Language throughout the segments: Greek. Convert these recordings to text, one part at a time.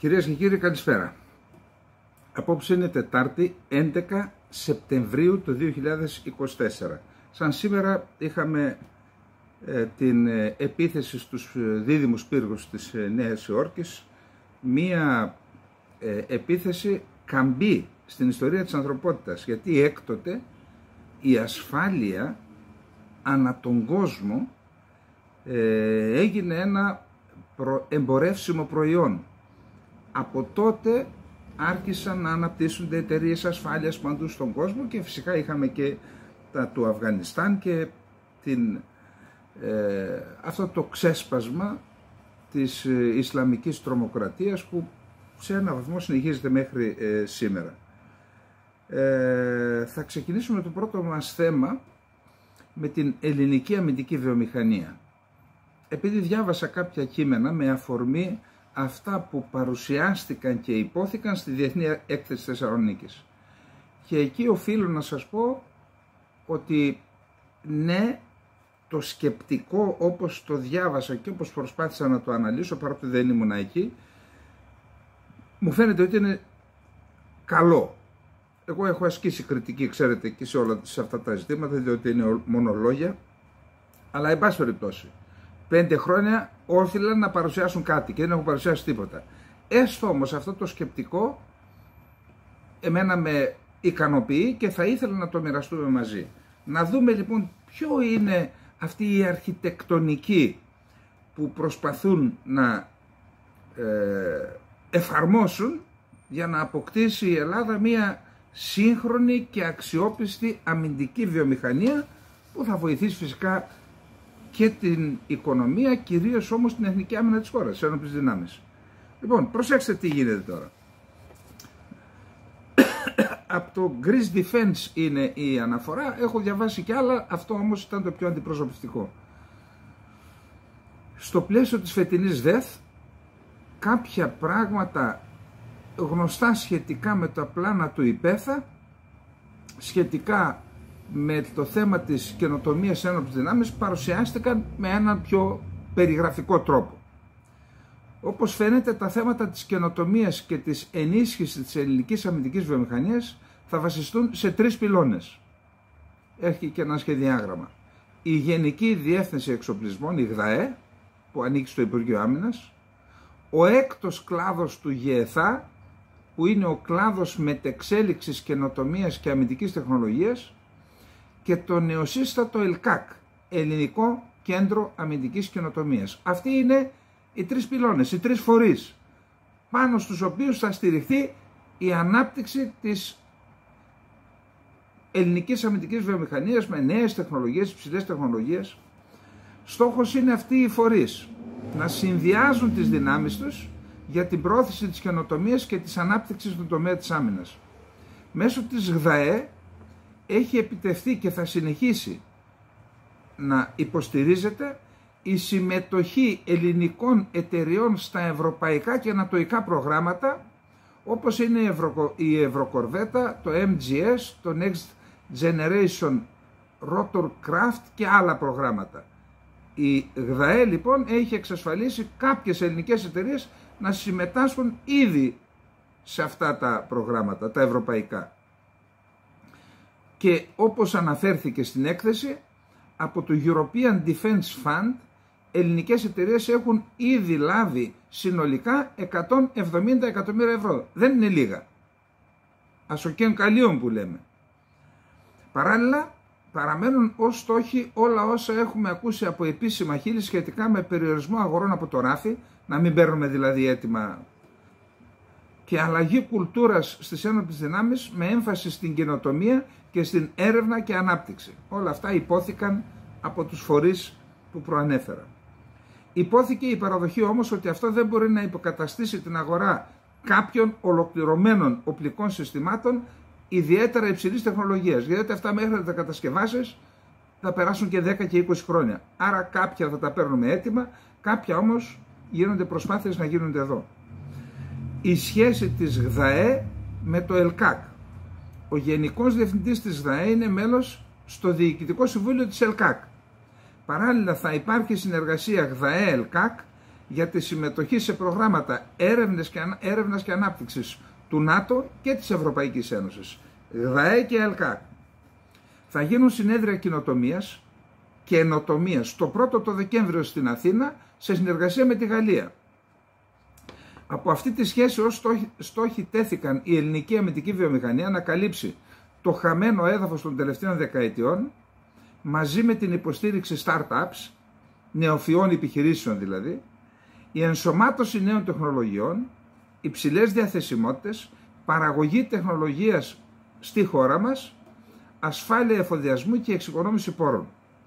Κυρίες και κύριοι, καλησπέρα. Απόψε είναι Τετάρτη 11 Σεπτεμβρίου του 2024. Σαν σήμερα είχαμε την επίθεση στους δίδυμους πύργους της Νέας Υόρκης, μία επίθεση καμπή στην ιστορία της ανθρωπότητας, γιατί έκτοτε η ασφάλεια ανά τον κόσμο έγινε ένα εμπορεύσιμο προϊόν. Από τότε άρχισαν να αναπτύσσονται εταιρείες ασφάλειας παντού στον κόσμο και φυσικά είχαμε και τα του Αφγανιστάν και αυτό το ξέσπασμα της Ισλαμικής τρομοκρατίας που σε ένα βαθμό συνεχίζεται μέχρι σήμερα. Θα ξεκινήσουμε το πρώτο μας θέμα με την ελληνική αμυντική βιομηχανία. Επειδή διάβασα κάποια κείμενα με αφορμή αυτά που παρουσιάστηκαν και υπόθηκαν στη Διεθνή Έκθεση Θεσσαλονίκης. Και εκεί οφείλω να σας πω ότι ναι, το σκεπτικό όπως το διάβασα και όπως προσπάθησα να το αναλύσω, παρότι δεν ήμουν εκεί, μου φαίνεται ότι είναι καλό. Εγώ έχω ασκήσει κριτική, ξέρετε, και σε αυτά τα ζητήματα, διότι είναι μόνο λόγια, αλλά εν πάση περιπτώσει. 5 χρόνια όρθιλαν να παρουσιάσουν κάτι και δεν έχουν παρουσιάσει τίποτα. Έστω όμως αυτό το σκεπτικό εμένα με ικανοποιεί και θα ήθελα να το μοιραστούμε μαζί. Να δούμε λοιπόν ποιο είναι αυτή η αρχιτεκτονική που προσπαθούν να εφαρμόσουν για να αποκτήσει η Ελλάδα μια σύγχρονη και αξιόπιστη αμυντική βιομηχανία που θα βοηθήσει φυσικά και την οικονομία, κυρίως όμως την εθνική άμυνα της χώρας, τις ένοπλες δυνάμεις. Λοιπόν, προσέξτε τι γίνεται τώρα. Από το Greece Defense είναι η αναφορά, έχω διαβάσει και άλλα, αυτό όμως ήταν το πιο αντιπροσωπευτικό. Στο πλαίσιο της φετινής ΔΕΘ, κάποια πράγματα γνωστά σχετικά με τα πλάνα του ΙΠΕΘΑ, σχετικά με το θέμα της καινοτομίας ένοπλης δυνάμεις, παρουσιάστηκαν με έναν πιο περιγραφικό τρόπο. Όπως φαίνεται, τα θέματα της καινοτομίας και της ενίσχυσης της ελληνικής αμυντικής βιομηχανίας θα βασιστούν σε 3 πυλώνες. Έχει και ένα σχεδιάγραμμα. Η Γενική Διεύθυνση Εξοπλισμών, η ΓΔΑΕ, που ανήκει στο Υπουργείο Άμυνας, ο 6ος κλάδος του ΓΕΘΑ, που είναι ο κλάδος μετεξέλιξης καινοτομίας και αμυντικής τεχνολογίας, και το νεοσύστατο ΕΛΚΑΚ, Ελληνικό Κέντρο Αμυντικής Καινοτομίας. Αυτοί είναι οι 3 πυλώνες, οι 3 φορείς, πάνω στους οποίους θα στηριχθεί η ανάπτυξη της ελληνικής αμυντικής βιομηχανίας με νέες τεχνολογίες, υψηλές τεχνολογίες. Στόχος είναι αυτοί οι φορείς να συνδυάζουν τις δυνάμεις τους για την πρόθεση της καινοτομίας και της ανάπτυξης στον τομέα της άμυνας. Μέσω της ΓΔΑΕ έχει επιτευχθεί και θα συνεχίσει να υποστηρίζεται η συμμετοχή ελληνικών εταιριών στα ευρωπαϊκά και ανατοϊκά προγράμματα, όπως είναι η Ευρωκορβέτα, το MGS, το Next Generation Rotorcraft και άλλα προγράμματα. Η ΓΔΑΕ λοιπόν έχει εξασφαλίσει κάποιες ελληνικές εταιρείες να συμμετάσχουν ήδη σε αυτά τα προγράμματα, τα ευρωπαϊκά. Και όπως αναφέρθηκε στην έκθεση, από το European Defense Fund, ελληνικές εταιρείες έχουν ήδη λάβει συνολικά 170 εκατομμύρια ευρώ. Δεν είναι λίγα. Ασοκέν καλίων που λέμε. Παράλληλα, παραμένουν ως στόχοι όλα όσα έχουμε ακούσει από επίσημα χείλη σχετικά με περιορισμό αγορών από το ράφι, να μην παίρνουμε δηλαδή έτοιμα, και αλλαγή κουλτούρας στις ένοπλες δυνάμεις με έμφαση στην καινοτομία και στην έρευνα και ανάπτυξη. Όλα αυτά υπόθηκαν από τους φορείς που προανέφερα. Υπόθηκε η παραδοχή όμως ότι αυτό δεν μπορεί να υποκαταστήσει την αγορά κάποιων ολοκληρωμένων οπλικών συστημάτων ιδιαίτερα υψηλής τεχνολογίας, γιατί αυτά μέχρι να τα κατασκευάσεις θα περάσουν και 10 και 20 χρόνια. Άρα κάποια θα τα παίρνουμε έτοιμα, κάποια όμως γίνονται προσπάθειες να γίνονται εδώ. Η σχέση της ΓΔΑΕ με το ΕΛΚΑΚ. Ο Γενικός Διευθυντής της ΓΔΑΕ είναι μέλος στο Διοικητικό Συμβούλιο της ΕΛΚΑΚ. Παράλληλα θα υπάρχει συνεργασία ΓΔΑΕ-ΕΛΚΑΚ για τη συμμετοχή σε προγράμματα έρευνας και ανάπτυξης του ΝΑΤΟ και της Ευρωπαϊκής Ένωσης, ΓΔΑΕ και ΕΛΚΑΚ. Θα γίνουν συνέδρια κοινοτομίας και ενοτομίας το πρώτο το Δεκέμβριο στην Αθήνα σε συνεργασία με τη Γαλλία. Από αυτή τη σχέση ως στόχοι τέθηκαν η ελληνική αμυντική βιομηχανία να καλύψει το χαμένο έδαφος των τελευταίων δεκαετιών μαζί με την υποστήριξη startups, νεοφυών επιχειρήσεων δηλαδή, η ενσωμάτωση νέων τεχνολογιών, υψηλές διαθεσιμότητες, παραγωγή τεχνολογίας στη χώρα μας, ασφάλεια εφοδιασμού και εξοικονόμηση πόρων.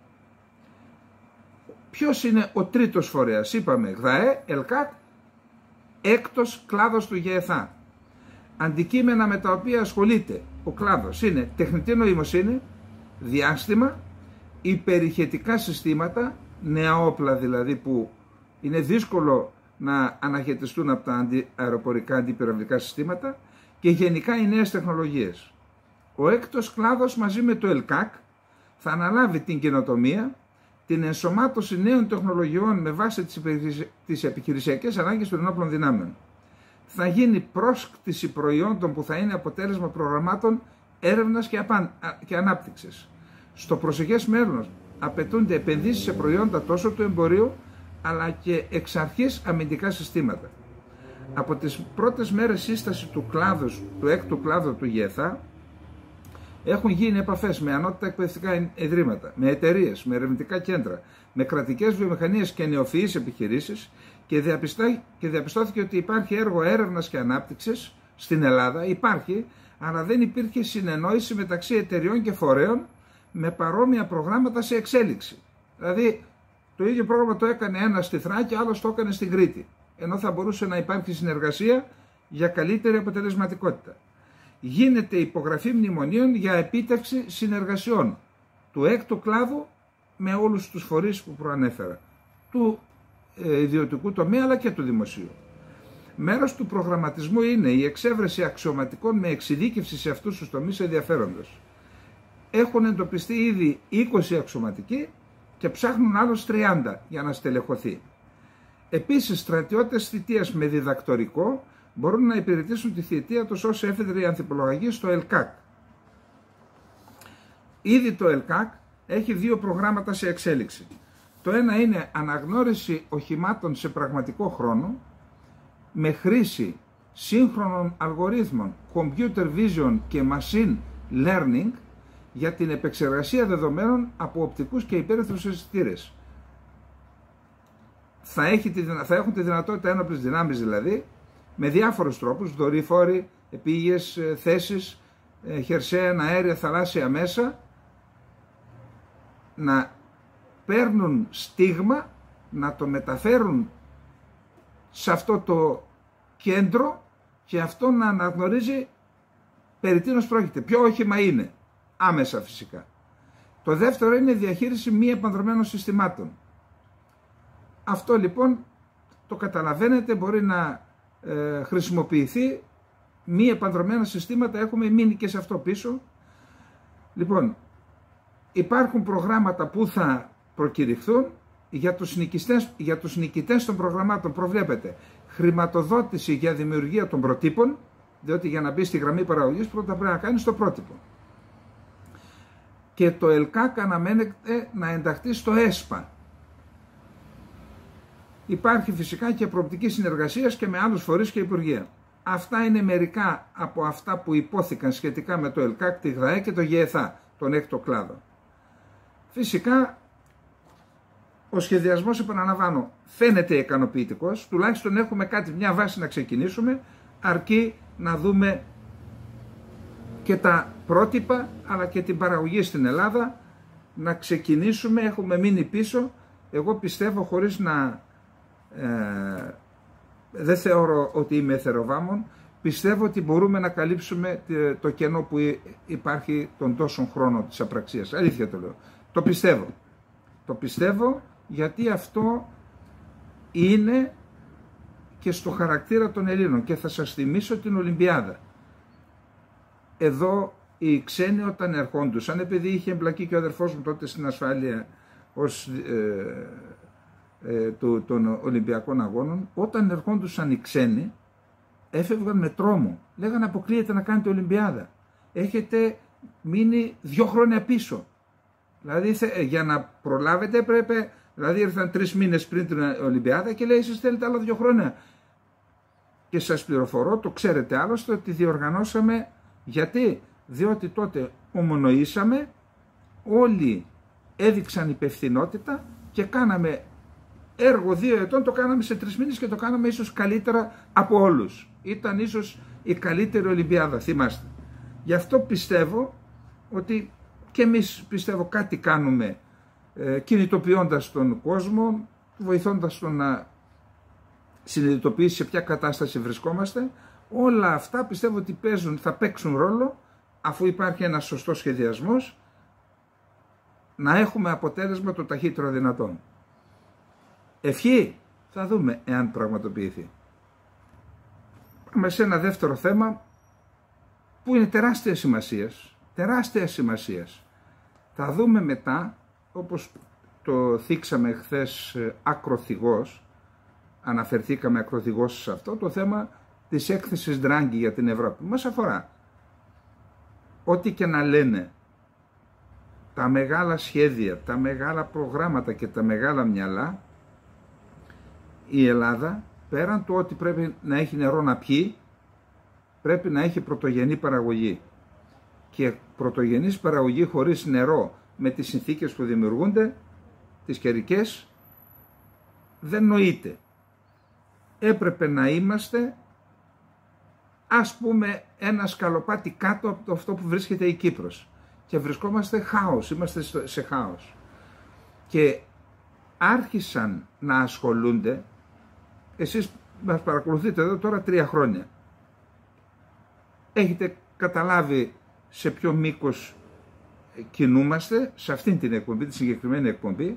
Ποιος είναι ο τρίτος φορέας? Είπαμε ΓΔΑΕ, ΕΛΚΑΚ, έκτος κλάδος του ΓΕΘΑ. Αντικείμενα με τα οποία ασχολείται ο κλάδος είναι τεχνητή νοημοσύνη, διάστημα, υπερηχετικά συστήματα, νέα όπλα δηλαδή που είναι δύσκολο να αναχαιτιστούν από τα αεροπορικά αντιπυραυλικά συστήματα και γενικά οι νέες τεχνολογίες. Ο έκτος κλάδος μαζί με το ΕΛΚΑΚ θα αναλάβει την καινοτομία, την ενσωμάτωση νέων τεχνολογιών με βάση τις επιχειρησιακές ανάγκες των ενόπλων δυνάμεων. Θα γίνει πρόσκτηση προϊόντων που θα είναι αποτέλεσμα προγραμμάτων έρευνας και ανάπτυξης. Στο προσεχές μέλλον απαιτούνται επενδύσεις σε προϊόντα τόσο του εμπορίου αλλά και εξ αρχής αμυντικά συστήματα. Από τις πρώτες μέρες σύσταση του έκτου κλάδου του ΓΕΘΑ έχουν γίνει επαφές με ανώτατα εκπαιδευτικά ιδρύματα, με εταιρείες, με ερευνητικά κέντρα, με κρατικές βιομηχανίες και νεοφυείς επιχειρήσεις και διαπιστώθηκε ότι υπάρχει έργο έρευνας και ανάπτυξης στην Ελλάδα, υπάρχει, αλλά δεν υπήρχε συνεννόηση μεταξύ εταιριών και φορέων με παρόμοια προγράμματα σε εξέλιξη. Δηλαδή, το ίδιο πρόγραμμα το έκανε ένας στη Θράκη, άλλος το έκανε στην Κρήτη, ενώ θα μπορούσε να υπάρχει συνεργασία για καλύτερη αποτελεσματικότητα. Γίνεται υπογραφή μνημονίων για επίτευξη συνεργασιών του έκτου κλάδου με όλους τους φορείς που προανέφερα, του ιδιωτικού τομέα αλλά και του δημοσίου. Μέρος του προγραμματισμού είναι η εξέβρεση αξιωματικών με εξειδίκευση σε αυτούς τους τομείς ενδιαφέροντος. Έχουν εντοπιστεί ήδη 20 αξιωματικοί και ψάχνουν άλλους 30 για να στελεχωθεί. Επίσης, στρατιώτες θητείας με διδακτορικό μπορούν να υπηρετήσουν τη θητεία τους ως έφεδροι ανθιπολογαγοί στο ΕΛΚΑΚ. Ήδη το ΕΛΚΑΚ έχει δύο προγράμματα σε εξέλιξη. Το ένα είναι αναγνώριση οχημάτων σε πραγματικό χρόνο με χρήση σύγχρονων αλγορίθμων, computer vision και machine learning για την επεξεργασία δεδομένων από οπτικούς και υπέρυθρους αισθητήρες. Θα έχουν τη δυνατότητα ένοπλες δυνάμεις δηλαδή, με διάφορους τρόπους, δορυφόροι, επίγειες θέσεις, χερσαία, αέρια, θαλάσσια μέσα, να παίρνουν στίγμα, να το μεταφέρουν σε αυτό το κέντρο και αυτό να αναγνωρίζει περί τίνος πρόκειται, ποιο όχημα είναι, άμεσα φυσικά. Το δεύτερο είναι η διαχείριση μη επανδρομένων συστημάτων. Αυτό λοιπόν το καταλαβαίνετε, μπορεί να χρησιμοποιηθεί. Μη επανδρομένα συστήματα έχουμε μείνει και σε αυτό πίσω. Λοιπόν, υπάρχουν προγράμματα που θα προκηρυχθούν. Για τους νικητές των προγραμμάτων προβλέπεται χρηματοδότηση για δημιουργία των προτύπων, διότι για να μπει στη γραμμή παραγωγής πρώτα πρέπει να κάνεις το πρότυπο. Και το ΕΛΚΑΚ αναμένεται να ενταχθεί στο ΕΣΠΑ. Υπάρχει φυσικά και προοπτική συνεργασίας και με άλλους φορείς και υπουργεία. Αυτά είναι μερικά από αυτά που υπόθηκαν σχετικά με το ΕΛΚΑΚ, τη ΓΔΑΕ και το ΓΕΘΑ, τον έκτο κλάδο. Φυσικά, ο σχεδιασμός, επαναλαμβάνω, φαίνεται ικανοποιητικός, τουλάχιστον έχουμε μια βάση να ξεκινήσουμε, αρκεί να δούμε και τα πρότυπα, αλλά και την παραγωγή στην Ελλάδα, να ξεκινήσουμε, έχουμε μείνει πίσω. Εγώ πιστεύω, χωρίς να... δεν θεωρώ ότι είμαι εθεροβάμων, πιστεύω ότι μπορούμε να καλύψουμε το κενό που υπάρχει τον τόσον χρόνο της απραξίας. Αλήθεια το λέω. Το πιστεύω. Το πιστεύω γιατί αυτό είναι και στο χαρακτήρα των Ελλήνων. Και θα σας θυμίσω την Ολυμπιάδα. Εδώ οι ξένοι όταν ερχόντουσαν, επειδή είχε εμπλακεί και ο αδερφός μου τότε στην ασφάλεια ως των Ολυμπιακών Αγώνων, όταν ερχόντουσαν οι ξένοι, έφευγαν με τρόμο. Λέγανε αποκλείεται να κάνετε Ολυμπιάδα. Έχετε μείνει 2 χρόνια πίσω. Δηλαδή για να προλάβετε έπρεπε, δηλαδή ήρθαν 3 μήνες πριν την Ολυμπιάδα και λέει εσείς θέλετε άλλα 2 χρόνια. Και σας πληροφορώ, το ξέρετε άλλωστε, ότι διοργανώσαμε, γιατί, διότι τότε ομονοήσαμε, όλοι έδειξαν υπευθυνότητα και κάναμε έργο 2 ετών, το κάναμε σε 3 μήνες και το κάναμε ίσως καλύτερα από όλους. Ήταν ίσως η καλύτερη Ολυμπιάδα, θυμάστε. Γι' αυτό πιστεύω ότι και εμείς πιστεύω κάτι κάνουμε, κινητοποιώντας τον κόσμο, βοηθώντας τον να συνειδητοποιήσει σε ποια κατάσταση βρισκόμαστε. Όλα αυτά πιστεύω ότι θα παίξουν ρόλο, αφού υπάρχει ένας σωστός σχεδιασμός, να έχουμε αποτέλεσμα το ταχύτερο δυνατόν. Ευχή, θα δούμε εάν πραγματοποιηθεί. Πάμε σε ένα δεύτερο θέμα που είναι τεράστια σημασίας. Θα δούμε μετά, όπως το θίξαμε χθες ακροθυγώς, αναφερθήκαμε ακροθυγώς σε αυτό, το θέμα της έκθεσης Draghi για την Ευρώπη. Μας αφορά. Ό,τι και να λένε τα μεγάλα σχέδια, τα μεγάλα προγράμματα και τα μεγάλα μυαλά, η Ελλάδα, πέραν του ότι πρέπει να έχει νερό να πιει, πρέπει να έχει πρωτογενή παραγωγή. Και πρωτογενής παραγωγή χωρίς νερό, με τις συνθήκες που δημιουργούνται, τις καιρικές, δεν νοείται. Έπρεπε να είμαστε, ας πούμε, ένα σκαλοπάτι κάτω από αυτό που βρίσκεται η Κύπρος. Και βρισκόμαστε χάος, είμαστε σε χάος. Και άρχισαν να ασχολούνται, εσείς μας παρακολουθείτε εδώ τώρα 3 χρόνια. Έχετε καταλάβει σε ποιο μήκος κινούμαστε, σε αυτήν την εκπομπή, τη συγκεκριμένη εκπομπή.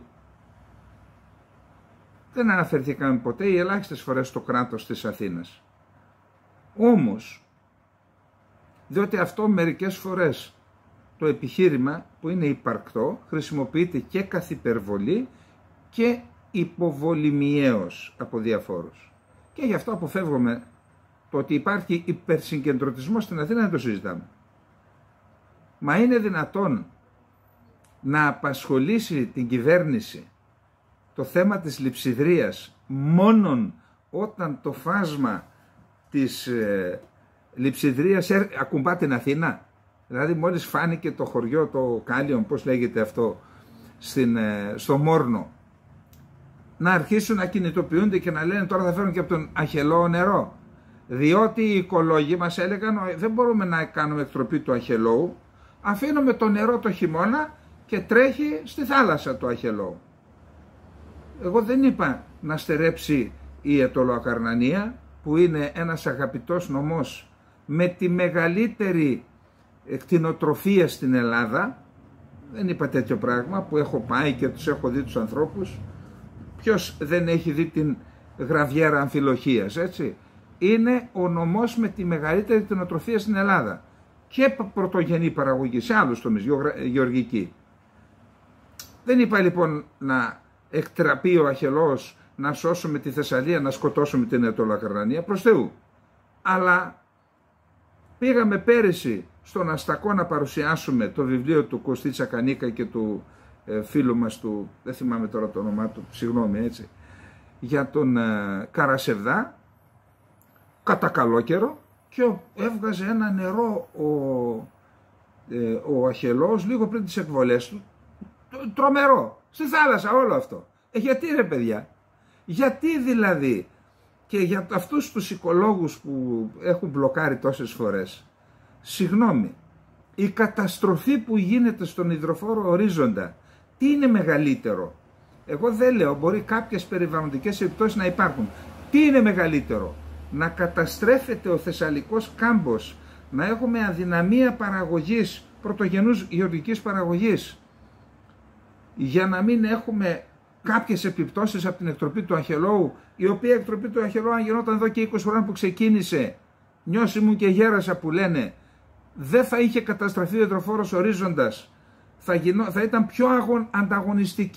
Δεν αναφερθήκαμε ποτέ οι ελάχιστες φορές στο κράτος της Αθήνας. Όμως, διότι αυτό μερικές φορές το επιχείρημα που είναι υπαρκτό χρησιμοποιείται και καθ' υπερβολή και υποβολημιαίως από διαφόρους. Και γι' αυτό αποφεύγουμε το ότι υπάρχει υπερσυγκεντρωτισμός στην Αθήνα, δεν το συζητάμε. Μα είναι δυνατόν να απασχολήσει την κυβέρνηση το θέμα της λειψιδρίας μόνον όταν το φάσμα της λειψιδρίας ακουμπά την Αθήνα? Δηλαδή μόλις φάνηκε το χωριό, το Κάλιον, πώς λέγεται αυτό, στο Μόρνο, να αρχίσουν να κινητοποιούνται και να λένε τώρα θα φέρουν και από τον Αχελό νερό. Διότι οι οικολόγοι μας έλεγαν δεν μπορούμε να κάνουμε εκτροπή του Αχελώου, αφήνουμε το νερό το χειμώνα και τρέχει στη θάλασσα το Αχελώου. Εγώ δεν είπα να στερέψει η Αιτωλοακαρνανία, που είναι ένας αγαπητός νομός με τη μεγαλύτερη κτηνοτροφία στην Ελλάδα. Δεν είπα τέτοιο πράγμα, που έχω πάει και τους έχω δει τους ανθρώπους. Ποιος δεν έχει δει την γραβιέρα αμφιλοχίας, έτσι? Είναι ο νομός με τη μεγαλύτερη κτηνοτροφία στην Ελλάδα. Και πρωτογενή παραγωγή σε άλλους τομείς, γεωργική. Δεν είπα λοιπόν να εκτραπεί ο Αχελός, να σώσουμε τη Θεσσαλία, να σκοτώσουμε την Αιτωλοακαρνανία, προς Θεού. Αλλά πήγαμε πέρυσι στον Αστακό να παρουσιάσουμε το βιβλίο του Κωστή Τσακανίκα και του φίλου μας του, δεν θυμάμαι τώρα το όνομά του, συγγνώμη, έτσι, για τον Καρασεβδά, κατά καλό καιρό, και έβγαζε ένα νερό ο Αχελός λίγο πριν τις εκβολές του, τρομερό, στη θάλασσα όλο αυτό. Γιατί ρε παιδιά, γιατί δηλαδή? Και για αυτούς τους οικολόγους που έχουν μπλοκάρει τόσες φορές, συγγνώμη, η καταστροφή που γίνεται στον υδροφόρο ορίζοντα, τι είναι μεγαλύτερο? Εγώ δεν λέω, μπορεί κάποιες περιβαλλοντικές επιπτώσεις να υπάρχουν. Τι είναι μεγαλύτερο? Να καταστρέφεται ο Θεσσαλικός κάμπος, να έχουμε αδυναμία παραγωγής, πρωτογενούς γεωργικής παραγωγής, για να μην έχουμε κάποιες επιπτώσεις από την εκτροπή του Αχελώου, η οποία εκτροπή του Αχελώου, αν γινόταν εδώ και 20 χρόνια που ξεκίνησε, νιώσει μου και γέρασα που λένε, δεν θα είχε καταστραφεί ο υδροφόρος ορίζοντας, θα ήταν πιο ανταγωνιστική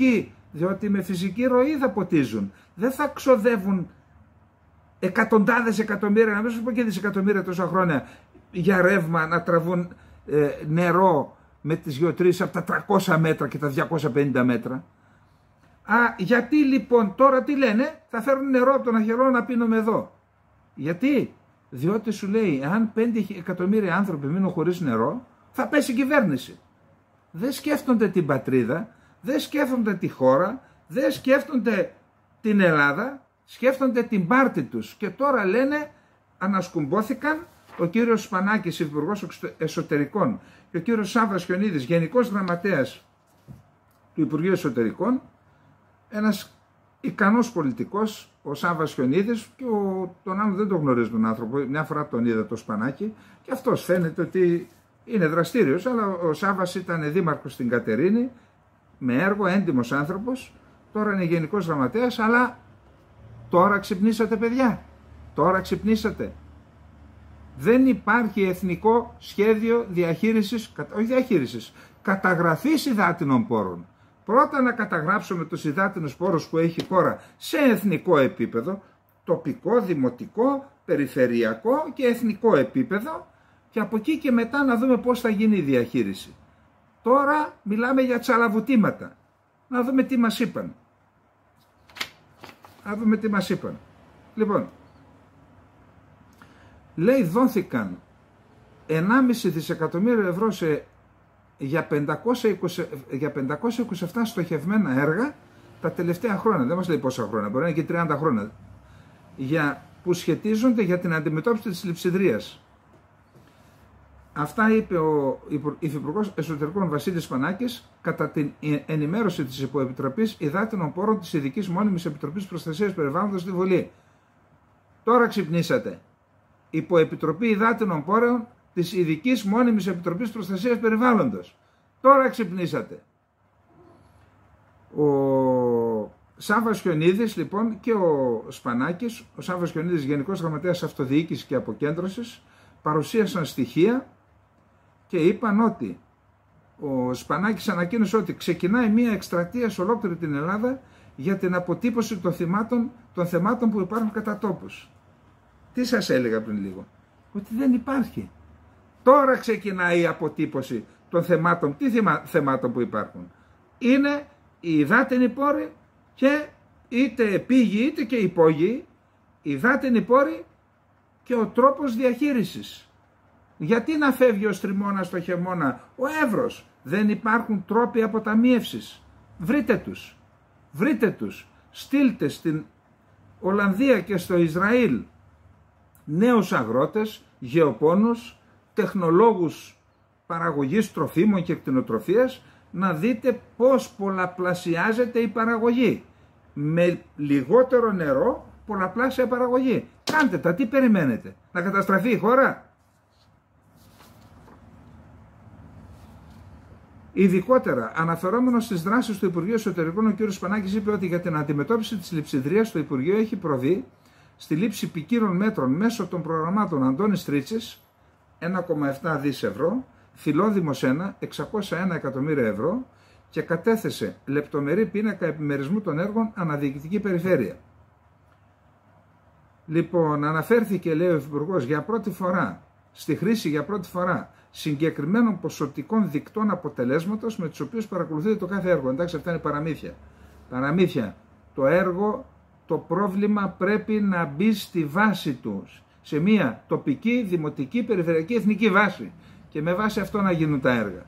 διότι με φυσική ροή θα ποτίζουν. Δεν θα ξοδεύουν εκατοντάδες εκατομμύρια, να μην σου πω και δισεκατομμύρια τόσα χρόνια, για ρεύμα, να τραβούν νερό με τις γεωτρήσεις από τα 300 μέτρα και τα 250 μέτρα. Γιατί λοιπόν τώρα τι λένε, θα φέρουν νερό από τον Αχαιρώνα να πίνουμε εδώ. Γιατί? Διότι σου λέει, αν 5 εκατομμύρια άνθρωποι μείνουν χωρίς νερό, θα πέσει η κυβέρνηση. Δεν σκέφτονται την πατρίδα, δεν σκέφτονται τη χώρα, δεν σκέφτονται την Ελλάδα, σκέφτονται την πάρτη τους. Και τώρα λένε, ανασκουμπόθηκαν ο κύριος Σπανάκης, Υπουργός Εσωτερικών, και ο κύριος Σάββας Χιονίδης, Γενικός Γραμματέας του Υπουργείου Εσωτερικών, ένας ικανός πολιτικός, ο Σάββας Χιονίδης, και τον άλλο δεν τον γνωρίζει τον άνθρωπο, μια φορά τον είδα το Σπανάκη, και αυτός φαίνεται ότι είναι δραστήριος, αλλά ο Σάββας ήταν δήμαρχος στην Κατερίνη, με έργο, έντιμος άνθρωπος, τώρα είναι Γενικός Γραμματέας, αλλά τώρα ξυπνήσατε παιδιά, τώρα ξυπνήσατε. Δεν υπάρχει εθνικό σχέδιο διαχείρισης, όχι διαχείρισης, καταγραφής υδάτινων πόρων. Πρώτα να καταγράψουμε τους υδάτινους πόρους που έχει η χώρα σε εθνικό επίπεδο, τοπικό, δημοτικό, περιφερειακό και εθνικό επίπεδο, και από εκεί και μετά να δούμε πώς θα γίνει η διαχείριση. Τώρα μιλάμε για τσαλαβουτήματα. Να δούμε τι μας είπαν. Λοιπόν, λέει δόθηκαν 1,5 δισεκατομμύριο ευρώ για 527 στοχευμένα έργα τα τελευταία χρόνια. Δεν μας λέει πόσα χρόνια, μπορεί να είναι και 30 χρόνια. Που σχετίζονται για την αντιμετώπιση της λειψιδρίας. Αυτά είπε ο Υφυπουργός Εσωτερικών Βασίλης Σπανάκης κατά την ενημέρωση της Υποεπιτροπής Υδάτινων Πόρων της Ειδικής Μόνιμης Επιτροπής Προστασίας Περιβάλλοντος στη Βουλή. Τώρα ξυπνήσατε. Υποεπιτροπή Υδάτινων Πόρων της Ειδικής Μόνιμης Επιτροπής Προστασίας Περιβάλλοντος. Τώρα ξυπνήσατε. Ο Σάββας Χιονίδης λοιπόν και ο Σπανάκης, ο Σάββας Χιονίδης Γενικός Γραμματέας Αυτοδιοίκησης και Αποκέντρωσης, παρουσίασαν στοιχεία και είπαν ότι ο Σπανάκης ανακοίνωσε ότι ξεκινάει μια εκστρατεία σε ολόκληρη την Ελλάδα για την αποτύπωση των θεμάτων που υπάρχουν κατά τόπους. Τι σας έλεγα πριν λίγο? Ότι δεν υπάρχει. Τώρα ξεκινάει η αποτύπωση των θεμάτων. Τι θεμάτων που υπάρχουν? Είναι οι υδάτινοι πόροι, και είτε επίγειοι είτε και υπόγειοι, οι υδάτινοι πόροι και ο τρόπος διαχείρισης. Γιατί να φεύγει ο στριμώνας το χειμώνα, ο Εύρος? Δεν υπάρχουν τρόποι αποταμίευσης. Βρείτε τους. Στείλτε στην Ολλανδία και στο Ισραήλ νέους αγρότες, γεωπόνους, τεχνολόγους παραγωγής τροφίμων και κτηνοτροφίας, να δείτε πώς πολλαπλασιάζεται η παραγωγή. Με λιγότερο νερό, πολλαπλάσια παραγωγή. Κάντε τα, τι περιμένετε? Να καταστραφεί η χώρα? Ειδικότερα, αναφερόμενος στις δράσεις του Υπουργείου Εσωτερικών, ο κ. Σπανάκης είπε ότι για την αντιμετώπιση της λειψιδρίας το Υπουργείο έχει προβεί στη λήψη ποικίλων μέτρων μέσω των προγραμμάτων Αντώνης Τρίτσης, 1,7 δις ευρώ, Φιλόδημος 1, 601 εκατομμύρια ευρώ, και κατέθεσε λεπτομερή πίνακα επιμερισμού των έργων αναδιοικητική περιφέρεια. Λοιπόν, αναφέρθηκε, λέει ο Υφυπουργός, στη χρήση για πρώτη φορά συγκεκριμένων ποσοτικών δικτών αποτελέσματος με τους οποίους παρακολουθείται το κάθε έργο. Εντάξει, αυτά είναι παραμύθια. Το έργο, το πρόβλημα πρέπει να μπει στη βάση του, σε μια τοπική, δημοτική, περιφερειακή, εθνική βάση, και με βάση αυτό να γίνουν τα έργα.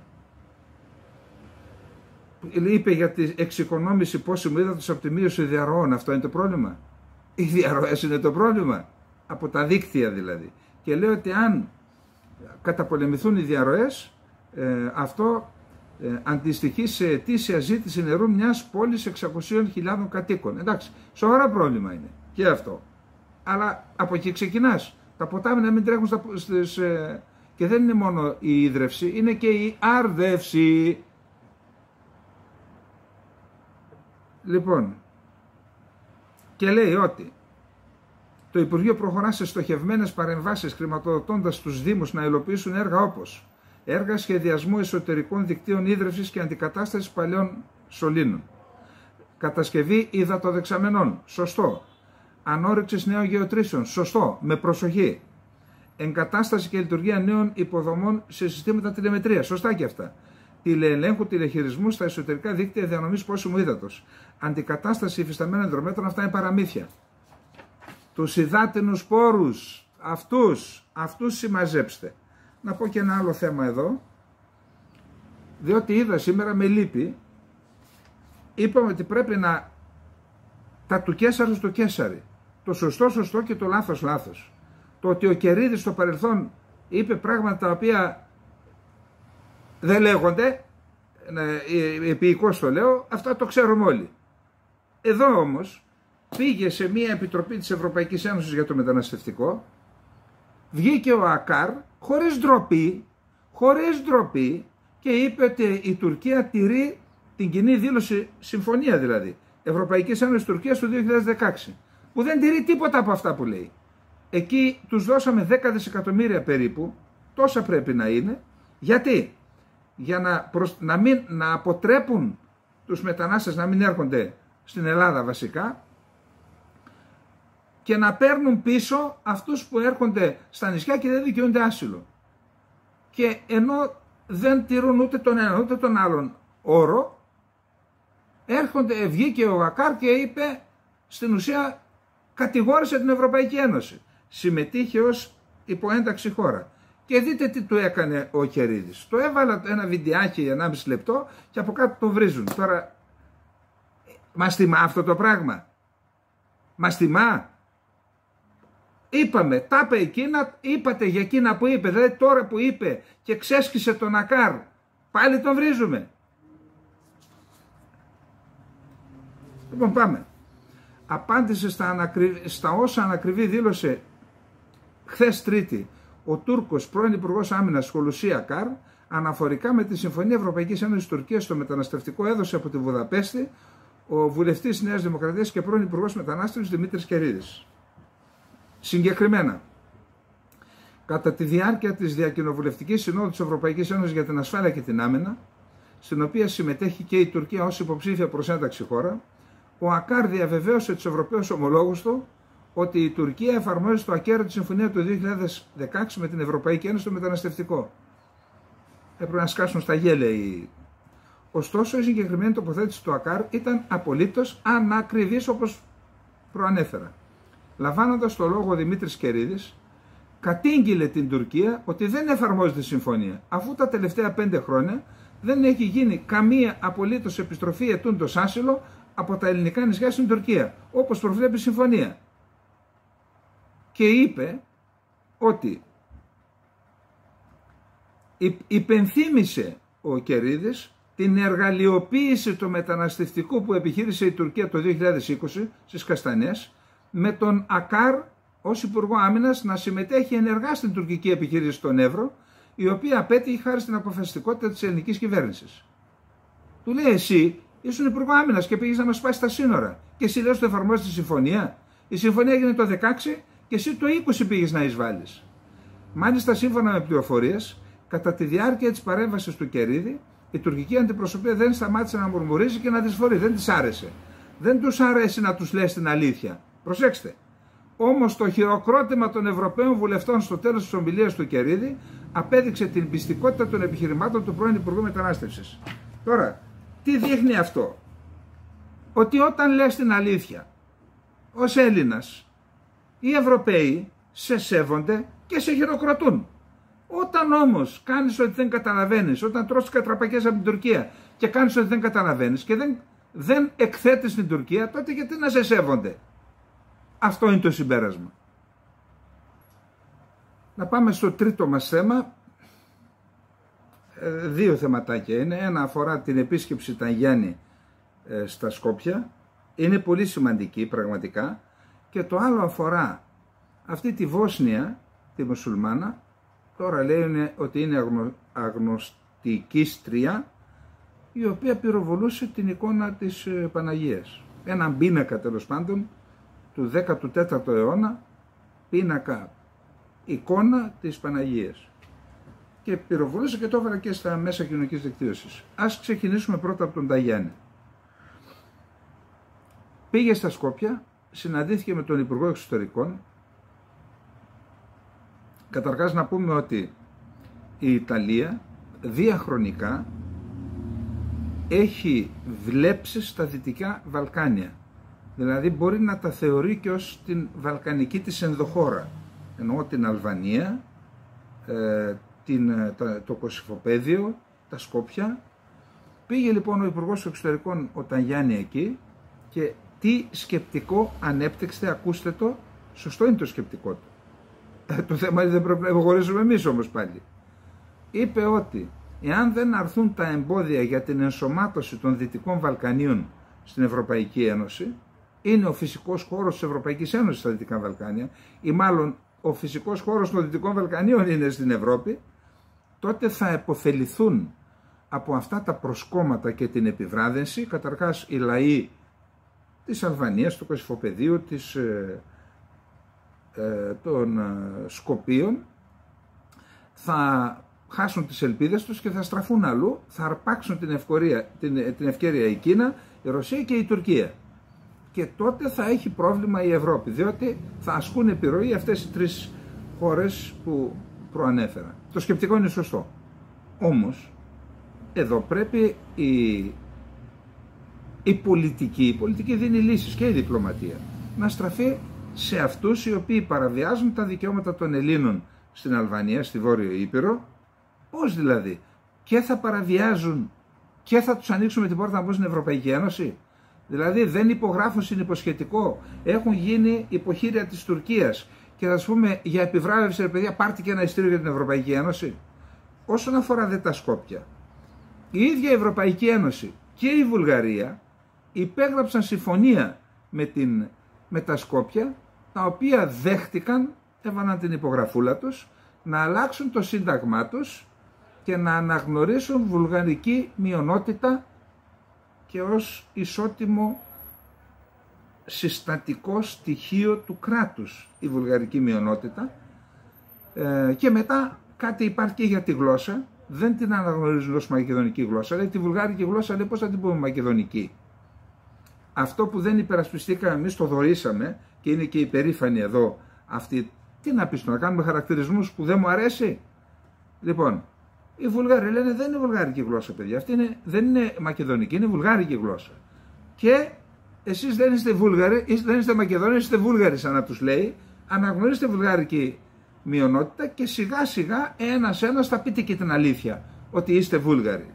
Είπε για την εξοικονόμηση πόσιμου ύδατος από τη μείωση διαρροών. Αυτό είναι το πρόβλημα? Οι διαρροές είναι το πρόβλημα, από τα δίκτυα δηλαδή. Και λέω ότι αν καταπολεμηθούν οι διαρροές, αυτό αντιστοιχεί σε ετήσια ζήτηση νερού μιας πόλης 600.000 κατοίκων. Εντάξει, σοβαρό πρόβλημα είναι και αυτό. Αλλά από εκεί ξεκινάς. Τα ποτάμια να μην τρέχουν και δεν είναι μόνο η ίδρυυση, είναι και η άρδευση. Λοιπόν, και λέει ότι το Υπουργείο προχωρά σε στοχευμένες παρεμβάσεις, χρηματοδοτώντας τους Δήμους να υλοποιήσουν έργα όπως έργα σχεδιασμού εσωτερικών δικτύων ίδρυυσης και αντικατάστασης παλιών σωλήνων, Κατασκευή υδατοδεξαμενών, σωστό. Ανόρυξης νέων γεωτρήσεων, σωστό, με προσοχή. Εγκατάσταση και λειτουργία νέων υποδομών σε συστήματα τηλεμετρίας, σωστά και αυτά. Τηλεελέγχου τηλεχειρισμού στα εσωτερικά δίκτυα διανομής πόσιμου ύδατος. Αντικατάσταση υφισταμένων υδρομέτρων, αυτά είναι παραμύθια. Τους υδάτινους πόρους, αυτούς συμμαζέψτε. Να πω και ένα άλλο θέμα εδώ, διότι είδα σήμερα με λύπη, είπαμε ότι πρέπει να τα του Καίσαρου στο Καίσαρι, το σωστό σωστό και το λάθος λάθος. Το ότι ο Κερίδης στο παρελθόν είπε πράγματα τα οποία δεν λέγονται, επίοικος το λέω, αυτά το ξέρουμε όλοι. Εδώ όμως πήγε σε μια επιτροπή της Ευρωπαϊκής Ένωσης για το μεταναστευτικό, βγήκε ο Ακάρ χωρίς ντροπή και είπε ότι η Τουρκία τηρεί την κοινή δήλωση, συμφωνία δηλαδή, Ευρωπαϊκής Ένωσης Τουρκίας του 2016, που δεν τηρεί τίποτα από αυτά που λέει. Εκεί τους δώσαμε 10 δισεκατομμύρια περίπου, τόσα πρέπει να είναι. Γιατί? Για να αποτρέπουν τους μετανάστες να μην έρχονται στην Ελλάδα βασικά και να παίρνουν πίσω αυτούς που έρχονται στα νησιά και δεν δικαιούνται άσυλο. Και ενώ δεν τηρούν ούτε τον έναν ούτε τον άλλον όρο, βγήκε ο Ακάρ και είπε, στην ουσία κατηγόρησε την Ευρωπαϊκή Ένωση. Συμμετείχε ως υποένταξη χώρα. Και δείτε τι του έκανε ο Κερίδης. Το έβαλα ένα βιντεάκι 1,5 λεπτό και από κάτω το βρίζουν. Τώρα, μας τιμά αυτό το πράγμα? Μας τιμά? Είπαμε, τα είπε εκείνα, είπατε για εκείνα που είπε, δηλαδή τώρα που είπε και ξέσκησε τον Ακάρ, πάλι τον βρίζουμε. Λοιπόν, πάμε. Απάντησε στα όσα ανακριβή δήλωσε χθες Τρίτη ο Τούρκος πρώην Υπουργός Άμυνας Χολουσί Ακάρ αναφορικά με τη Συμφωνία Ευρωπαϊκής Ένωσης Τουρκίας στο μεταναστευτικό, έδωσε από τη Βουδαπέστη ο βουλευτής Νέας Δημοκρατίας και πρώην Υπουργός Μετανάστευσης Δημήτρης Κερίδης. Συγκεκριμένα, κατά τη διάρκεια της Διακοινοβουλευτικής Συνόδου της Ευρωπαϊκής Ένωσης για την Ασφάλεια και την Άμυνα, στην οποία συμμετέχει και η Τουρκία ως υποψήφια προς ένταξη χώρα, ο Ακάρ διαβεβαίωσε τους Ευρωπαίους ομολόγους του ότι η Τουρκία εφαρμόζει στο ακέραιο συμφωνία του 2016 με την Ευρωπαϊκή Ένωση στο μεταναστευτικό. Έπρεπε να σκάσουν στα γέλια. Ωστόσο, η συγκεκριμένη τοποθέτηση του Ακάρ ήταν απολύτως ανακριβής, όπως προανέφερα. Λαμβάνοντας το λόγο ο Δημήτρης Κερίδης, κατήγγειλε την Τουρκία ότι δεν εφαρμόζει τη συμφωνία, αφού τα τελευταία 5 χρόνια δεν έχει γίνει καμία απολύτως επιστροφή ετούντος άσυλο από τα ελληνικά νησιά στην Τουρκία, όπως προβλέπει η συμφωνία. Και είπε ότι υπενθύμησε ο Κερίδης την εργαλειοποίηση του μεταναστευτικού που επιχείρησε η Τουρκία το 2020 στις Καστανιές, με τον Ακάρ ως Υπουργό Άμυνας να συμμετέχει ενεργά στην τουρκική επιχείρηση στον Εύρο, η οποία απέτυχε χάρη στην αποφασιστικότητα της ελληνικής κυβέρνησης. Του λέει, εσύ ήσουν Υπουργό Άμυνας και πήγες να μας πάει στα σύνορα και εσύ λες ότι εφαρμόζεις τη συμφωνία? Η συμφωνία έγινε το 2016 και εσύ το 20 πήγες να εισβάλλεις. Μάλιστα, σύμφωνα με πληροφορίες, κατά τη διάρκεια της παρέμβασης του Κερίδη, η τουρκική αντιπροσωπεία δεν σταμάτησε να μουρμουρίζει και να δυσφορεί. Δεν της άρεσε. Δεν τους άρεσε να τους λες την αλήθεια. Προσέξτε. Όμως το χειροκρότημα των Ευρωπαίων βουλευτών στο τέλος της ομιλίας του Κερίδη απέδειξε την πιστικότητα των επιχειρημάτων του πρώην Υπουργού Μετανάστευσης. Τώρα, τι δείχνει αυτό? Ότι όταν λες την αλήθεια ως Έλληνας, οι Ευρωπαίοι σε σέβονται και σε χειροκροτούν. Όταν όμως κάνεις ότι δεν καταλαβαίνεις, όταν τρως τις κατραπακές από την Τουρκία και κάνεις ότι δεν καταλαβαίνεις και δεν εκθέτεις την Τουρκία, τότε γιατί να σε σέβονται? Αυτό είναι το συμπέρασμα. Να πάμε στο τρίτο μας θέμα. 2 θεματάκια είναι. Ένα αφορά την επίσκεψη Ταγιάννη στα Σκόπια. Είναι πολύ σημαντική πραγματικά. Και το άλλο αφορά αυτή τη Βόσνια, τη μουσουλμάνα. Τώρα λένε ότι είναι αγνωστικίστρια, η οποία πυροβολούσε την εικόνα της Παναγίας. Έναν πίνακα τέλος πάντων του 14ου αιώνα, πίνακα εικόνα της Παναγίας. Και πυροβολούσε και το έβαλα και στα μέσα κοινωνικής δικτύωσης. Ας ξεκινήσουμε πρώτα από τον Ταγιάννη. πήγε στα Σκόπια, συναντήθηκε με τον Υπουργό Εξωτερικών. Καταρχάς να πούμε ότι η Ιταλία διαχρονικά έχει βλέψεις στα Δυτικά Βαλκάνια. Δηλαδή μπορεί να τα θεωρεί και ως την βαλκανική της ενδοχώρα. Εννοώ την Αλβανία, το Κωσυφοπαίδιο, τα Σκόπια. Πήγε λοιπόν ο Υπουργός Εξωτερικών ο Ταγιάννη εκεί και τι σκεπτικό ανέπτυξε, ακούστε το, σωστό είναι το σκεπτικό του. Το θέμα είναι δεν πρέπει να υποχωρήσουμε εμείς όμως πάλι. Είπε ότι εάν δεν αρθούν τα εμπόδια για την ενσωμάτωση των Δυτικών Βαλκανίων στην Ευρωπαϊκή Ένωση, είναι ο φυσικός χώρος της Ευρωπαϊκής Ένωσης στα Δυτικά Βαλκάνια, ή μάλλον ο φυσικός χώρος των Δυτικών Βαλκανίων είναι στην Ευρώπη, τότε θα επωφεληθούν από αυτά τα προσκόμματα και την επιβράδυνση, καταρχάς οι λαοί της Αλβανίας, του Κωσυφοπεδίου, των Σκοπίων, θα χάσουν τις ελπίδες τους και θα στραφούν αλλού, θα αρπάξουν την ευκαιρία η Κίνα, η Ρωσία και η Τουρκία. Και τότε θα έχει πρόβλημα η Ευρώπη, διότι θα ασκούν επιρροή αυτές οι τρεις χώρες που προανέφερα. Το σκεπτικό είναι σωστό. Όμως, εδώ πρέπει η πολιτική δίνει λύσεις και η διπλωματία, να στραφεί σε αυτούς οι οποίοι παραβιάζουν τα δικαιώματα των Ελλήνων στην Αλβανία, στη Βόρειο Ήπειρο. Πώς δηλαδή? Και θα παραβιάζουν και θα τους ανοίξουμε την πόρτα να μπουν στην Ευρωπαϊκή Ένωση? Δηλαδή δεν υπογράφουν συνυποσχετικό, έχουν γίνει υποχείρια της Τουρκίας και θα σου πούμε για επιβράβευση, ρε παιδιά, πάρτε και ένα ειστήριο για την Ευρωπαϊκή Ένωση. Όσον αφορά δε τα Σκόπια, η ίδια η Ευρωπαϊκή Ένωση και η Βουλγαρία υπέγραψαν συμφωνία με τα Σκόπια, τα οποία δέχτηκαν, έβαλαν την υπογραφούλα τους, να αλλάξουν το σύνταγμά τους και να αναγνωρίσουν βουλγαρική μειονότητα και ως ισότιμο συστατικό στοιχείο του κράτους η βουλγαρική μειονότητα. Και μετά κάτι υπάρχει και για τη γλώσσα, δεν την αναγνωρίζουν ως μακεδονική γλώσσα, λέει τη βουλγάρικη γλώσσα, λέει πώς θα την πούμε μακεδονική. Αυτό που δεν υπερασπιστήκαμε εμείς το δωρήσαμε και είναι και υπερήφανοι εδώ αυτοί. Τι να πεις, να κάνουμε χαρακτηρισμούς που δεν μου αρέσει? Λοιπόν, οι Βουλγάροι λένε δεν είναι βουλγάρικη γλώσσα, παιδιά, αυτή δεν είναι μακεδονική, είναι βουλγάρικη γλώσσα. Και εσείς δεν είστε Βούλγαροι, δεν είστε Μακεδόνοι, είστε Βούλγαροι, σαν να τους λέει, αναγνωρίστε βουλγάρικη μειονότητα και σιγά σιγά ένας θα πείτε και την αλήθεια, ότι είστε Βούλγαροι.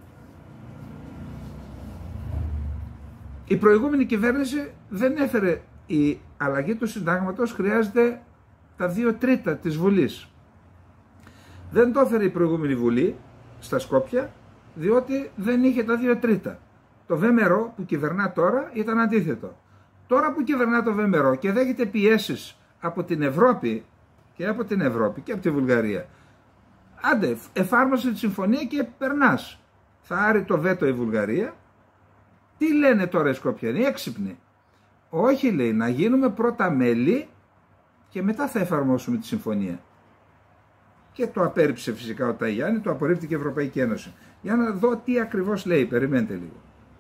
Η προηγούμενη κυβέρνηση δεν έφερε, η αλλαγή του συντάγματος χρειάζεται τα 2/3 της Βουλής. Δεν το έφερε η προηγούμενη Βουλή στα Σκόπια, διότι δεν είχε τα 2/3. Το ΒΜΡΟ που κυβερνά τώρα ήταν αντίθετο. Τώρα που κυβερνά το ΒΜΡΟ και δέχεται πιέσεις από την Ευρώπη και από τη Βουλγαρία, άντε εφάρμοσε τη συμφωνία και περνάς. Θα άρει το βέτο η Βουλγαρία. Τι λένε τώρα οι Σκοπιανοί, έξυπνοι? Όχι, λέει, να γίνουμε πρώτα μέλη και μετά θα εφαρμόσουμε τη συμφωνία. Και το απέρριψε φυσικά ο Ταγιάννη, το απορρίφθηκε η Ευρωπαϊκή Ένωση. Για να δω τι ακριβώς λέει, περιμένετε λίγο.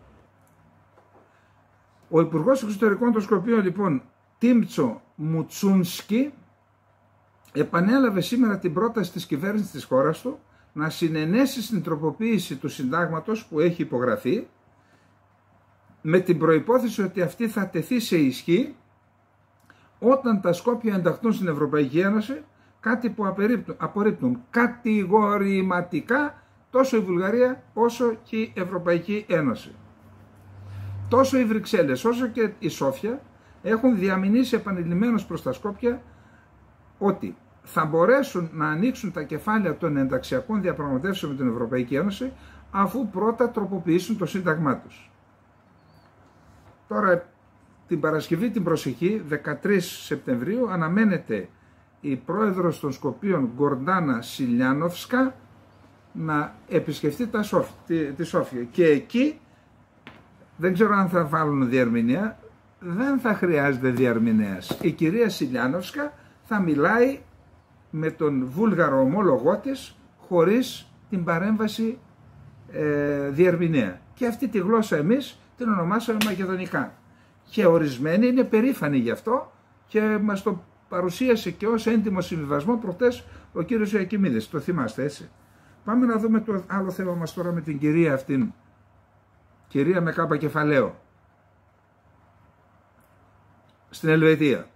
Ο Υπουργός Εξωτερικών των Σκοπίων, λοιπόν, Τίμτσο Μουτσούνσκι, επανέλαβε σήμερα την πρόταση της κυβέρνησης της χώρας του να συνενέσει στην τροποποίηση του συντάγματος που έχει υπογραφεί, με την προϋπόθεση ότι αυτή θα τεθεί σε ισχύ όταν τα Σκόπια ενταχθούν στην Ευρωπαϊκή Ένωση, κάτι που απορρίπτουν κατηγορηματικά τόσο η Βουλγαρία όσο και η Ευρωπαϊκή Ένωση. Τόσο οι Βρυξέλλες όσο και η Σόφια έχουν διαμηνήσει επανειλημμένως προς τα Σκόπια ότι θα μπορέσουν να ανοίξουν τα κεφάλαια των ενταξιακών διαπραγματεύσεων με την Ευρωπαϊκή Ένωση αφού πρώτα τροποποιήσουν το σύνταγμά τους. Τώρα την Παρασκευή την προσεχή, 13 Σεπτεμβρίου, αναμένεται η πρόεδρος των Σκοπίων Γκορντάνα Σιλιάνοφσκα να επισκεφτεί τη Σόφια. Και εκεί, δεν ξέρω αν θα βάλουν διερμηνέα, δεν θα χρειάζεται διερμηνέας. Η κυρία Σιλιάνοφσκα θα μιλάει με τον Βούλγαρο ομόλογό της χωρίς την παρέμβαση διερμηνέα. Και αυτή τη γλώσσα εμείς την ονομάσαμε μακεδονικά. Και ορισμένοι είναι περήφανοι γι' αυτό και μας το παρουσίασε και ως έντιμο συμβιβασμό προχτές ο κύριος Ιακημίδης. Το θυμάστε, έτσι. Πάμε να δούμε το άλλο θέμα μας τώρα με την κυρία αυτήν. Κυρία με κάπα κεφαλαίο. Στην Ελβετία.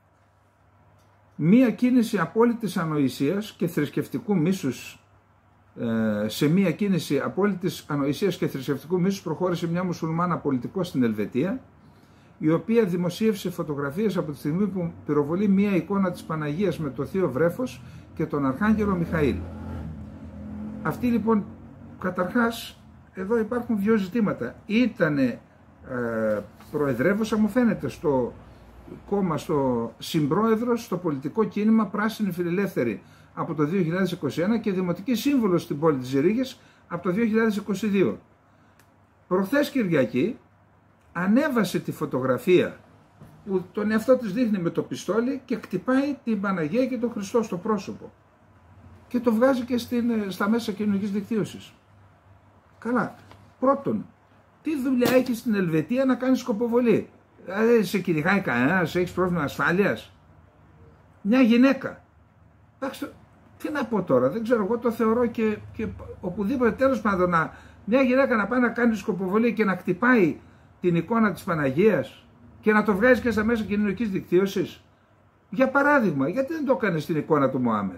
Μία κίνηση απόλυτης ανοησίας και θρησκευτικού μίσους, σε μία κίνηση απόλυτης ανοησίας και θρησκευτικού μίσους προχώρησε μια μουσουλμάνα πολιτικός στην Ελβετία, η οποία δημοσίευσε φωτογραφίες από τη στιγμή που πυροβολεί μία εικόνα της Παναγίας με το Θείο Βρέφος και τον Αρχάγγελο Μιχαήλ. Αυτή λοιπόν, καταρχάς, εδώ υπάρχουν δύο ζητήματα. Ήτανε προεδρεύουσα, μου φαίνεται, στο κόμμα, στο συμπρόεδρος, στο πολιτικό κίνημα Πράσινη Φιλελεύθερη από το 2021 και δημοτική σύμβουλος στην πόλη της Ρήγης από το 2022. Προχθές Κυριακή ανέβασε τη φωτογραφία που τον εαυτό της δείχνει με το πιστόλι και χτυπάει την Παναγία και τον Χριστό στο πρόσωπο και το βγάζει και στα μέσα κοινωνικής δικτύωσης. Καλά, πρώτον, τι δουλειά έχει στην Ελβετία να κάνει σκοποβολή? Δηλαδή σε κυνηγάει κανένας, έχεις πρόβλημα ασφάλειας? Μια γυναίκα. Εντάξει, τι να πω τώρα, δεν ξέρω, εγώ το θεωρώ και οπουδήποτε, τέλος πάντων, μια γυναίκα να πάει να κάνει σκοποβολή και να χτυπάει την εικόνα της Παναγίας και να το βγάζει και στα μέσα κοινωνικής δικτύωσης. Για παράδειγμα, γιατί δεν το έκανε στην εικόνα του Μωάμεθ?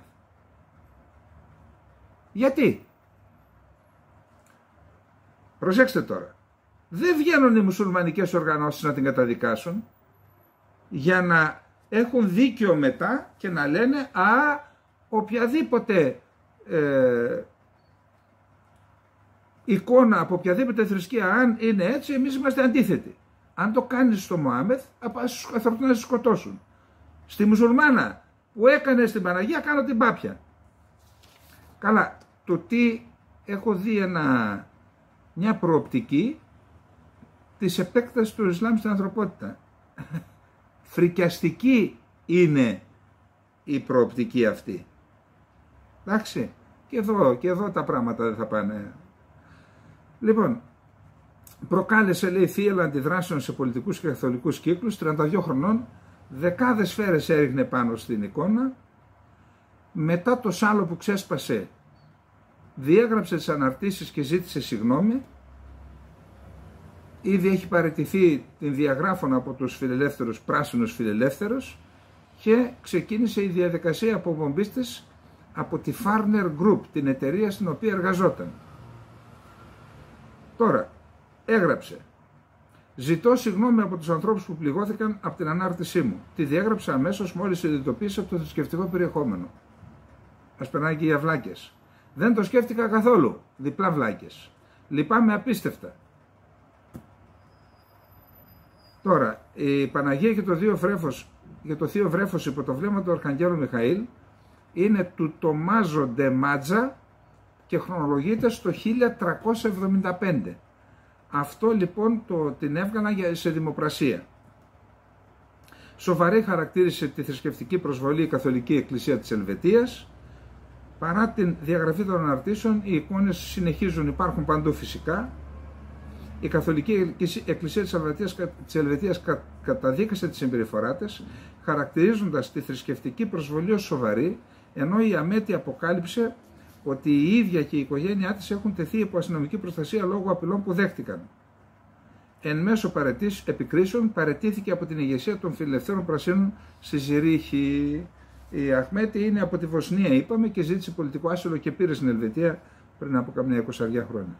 Γιατί? Προσέξτε τώρα. Δεν βγαίνουν οι μουσουλμανικές οργανώσεις να την καταδικάσουν για να έχουν δίκιο μετά και να λένε οποιαδήποτε εικόνα από οποιαδήποτε θρησκεία, αν είναι έτσι, εμείς είμαστε αντίθετοι. Αν το κάνεις στο Μωάμεθ, θα έρθουν να σε σκοτώσουν. Στη μουσουλμάνα που έκανε στην Παναγία, κάνω την πάπια. Καλά, το τι έχω δει μια προοπτική της επέκτασης του Ισλάμ στην ανθρωπότητα. Φρικιαστική είναι η προοπτική αυτή. Εντάξει, και εδώ τα πράγματα δεν θα πάνε. Λοιπόν, προκάλεσε, λέει, θύελλα αντιδράσεων σε πολιτικούς και καθολικούς κύκλους, 32 χρονών, δεκάδες σφαίρες έριχνε πάνω στην εικόνα. Μετά το σάλο που ξέσπασε, διέγραψε τις αναρτήσεις και ζήτησε συγγνώμη. Ήδη έχει παραιτηθεί την διαγράφων από τους φιλελεύθερους, πράσινους φιλελεύθερους, και ξεκίνησε η διαδικασία αποπομπής της από τη Farner Group, την εταιρεία στην οποία εργαζόταν. Τώρα, έγραψε: «Ζητώ συγγνώμη από τους ανθρώπους που πληγώθηκαν από την ανάρτησή μου. Τη διέγραψα αμέσως μόλις συνειδητοποίησα το θρησκευτικό περιεχόμενο». Ας περνάει και για βλάκες. «Δεν το σκέφτηκα καθόλου. Διπλά βλάκες. Λυπάμαι απίστευτα». Τώρα, η Παναγία και το Θείο Βρέφος υπό το βλέμμα του Αρχαγγέλου Μιχαήλ είναι του Τομάζο ντε Μάτζα και χρονολογείται στο 1375. Αυτό λοιπόν την έβγαλα σε δημοπρασία. Σοβαρή χαρακτήρισε τη θρησκευτική προσβολή η Καθολική Εκκλησία της Ελβετίας. Παρά την διαγραφή των αναρτήσεων, οι εικόνες συνεχίζουν, υπάρχουν παντού φυσικά. Η Καθολική Εκκλησία της Ελβετίας καταδίκασε τη συμπεριφορά της, χαρακτηρίζοντας τη θρησκευτική προσβολή ως σοβαρή, ενώ η ΑΜΕΤΗ αποκάλυψε ότι η ίδια και η οικογένειά της έχουν τεθεί υπό αστυνομική προστασία λόγω απειλών που δέχτηκαν. Εν μέσω επικρίσεων παραιτήθηκε από την ηγεσία των Φιλελευθέρων Πρασίνων στη Ζηρίχη. Η Αχμέτη είναι από τη Βοσνία, είπαμε, και ζήτησε πολιτικό άσυλο και πήρε στην Ελβετία πριν από καμιά 20 χρόνια.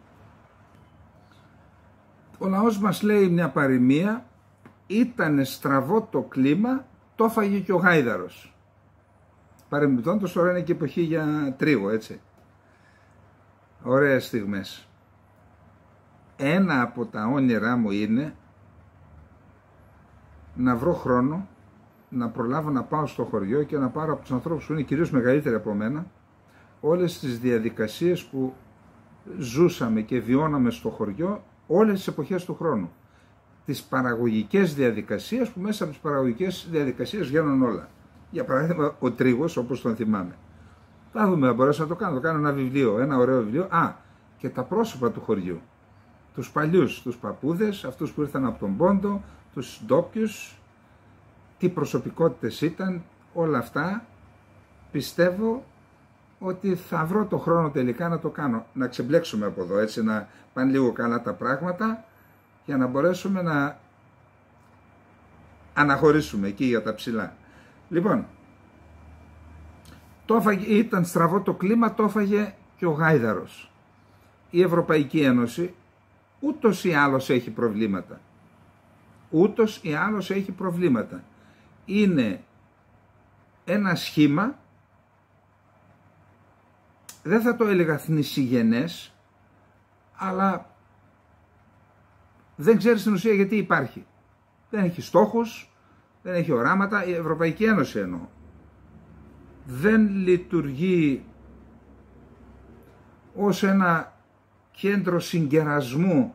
Ο λαός μας λέει μια παροιμία: «Ήτανε στραβό το κλίμα, το έφαγε και ο γάιδαρος». Παρεμπιπτόντως, τώρα είναι και εποχή για τρίγο, έτσι. Ωραίες στιγμές. Ένα από τα όνειρά μου είναι να βρω χρόνο, να προλάβω να πάω στο χωριό και να πάρω από τους ανθρώπους που είναι κυρίως μεγαλύτεροι από μένα όλες τις διαδικασίες που ζούσαμε και βιώναμε στο χωριό όλες τις εποχές του χρόνου. Τις παραγωγικές διαδικασίες που μέσα από τις παραγωγικές διαδικασίες βγαίνουν όλα. Για παράδειγμα, ο τρίγος, όπως τον θυμάμαι. Θα δούμε, θα μπορέσω να το κάνω. Το κάνω ένα βιβλίο, ένα ωραίο βιβλίο. Και τα πρόσωπα του χωριού. Τους παλιούς, τους παππούδες, αυτούς που ήρθαν από τον Πόντο, τους ντόπιους, τι προσωπικότητες ήταν, όλα αυτά πιστεύω ότι θα βρω το χρόνο τελικά να το κάνω, να ξεμπλέξουμε από εδώ, έτσι, να πάνε λίγο καλά τα πράγματα για να μπορέσουμε να αναχωρήσουμε εκεί για τα ψηλά. Λοιπόν, ήταν στραβό το κλίμα, το έφαγε και ο γάιδαρος. Η Ευρωπαϊκή Ένωση ούτως ή άλλως έχει προβλήματα. Ούτως ή άλλως έχει προβλήματα. Είναι ένα σχήμα, δεν θα το έλεγα θνησιγενές, αλλά δεν ξέρει στην ουσία γιατί υπάρχει. Δεν έχει στόχους, δεν έχει οράματα, η Ευρωπαϊκή Ένωση εννοώ. Δεν λειτουργεί ως ένα κέντρο συγκερασμού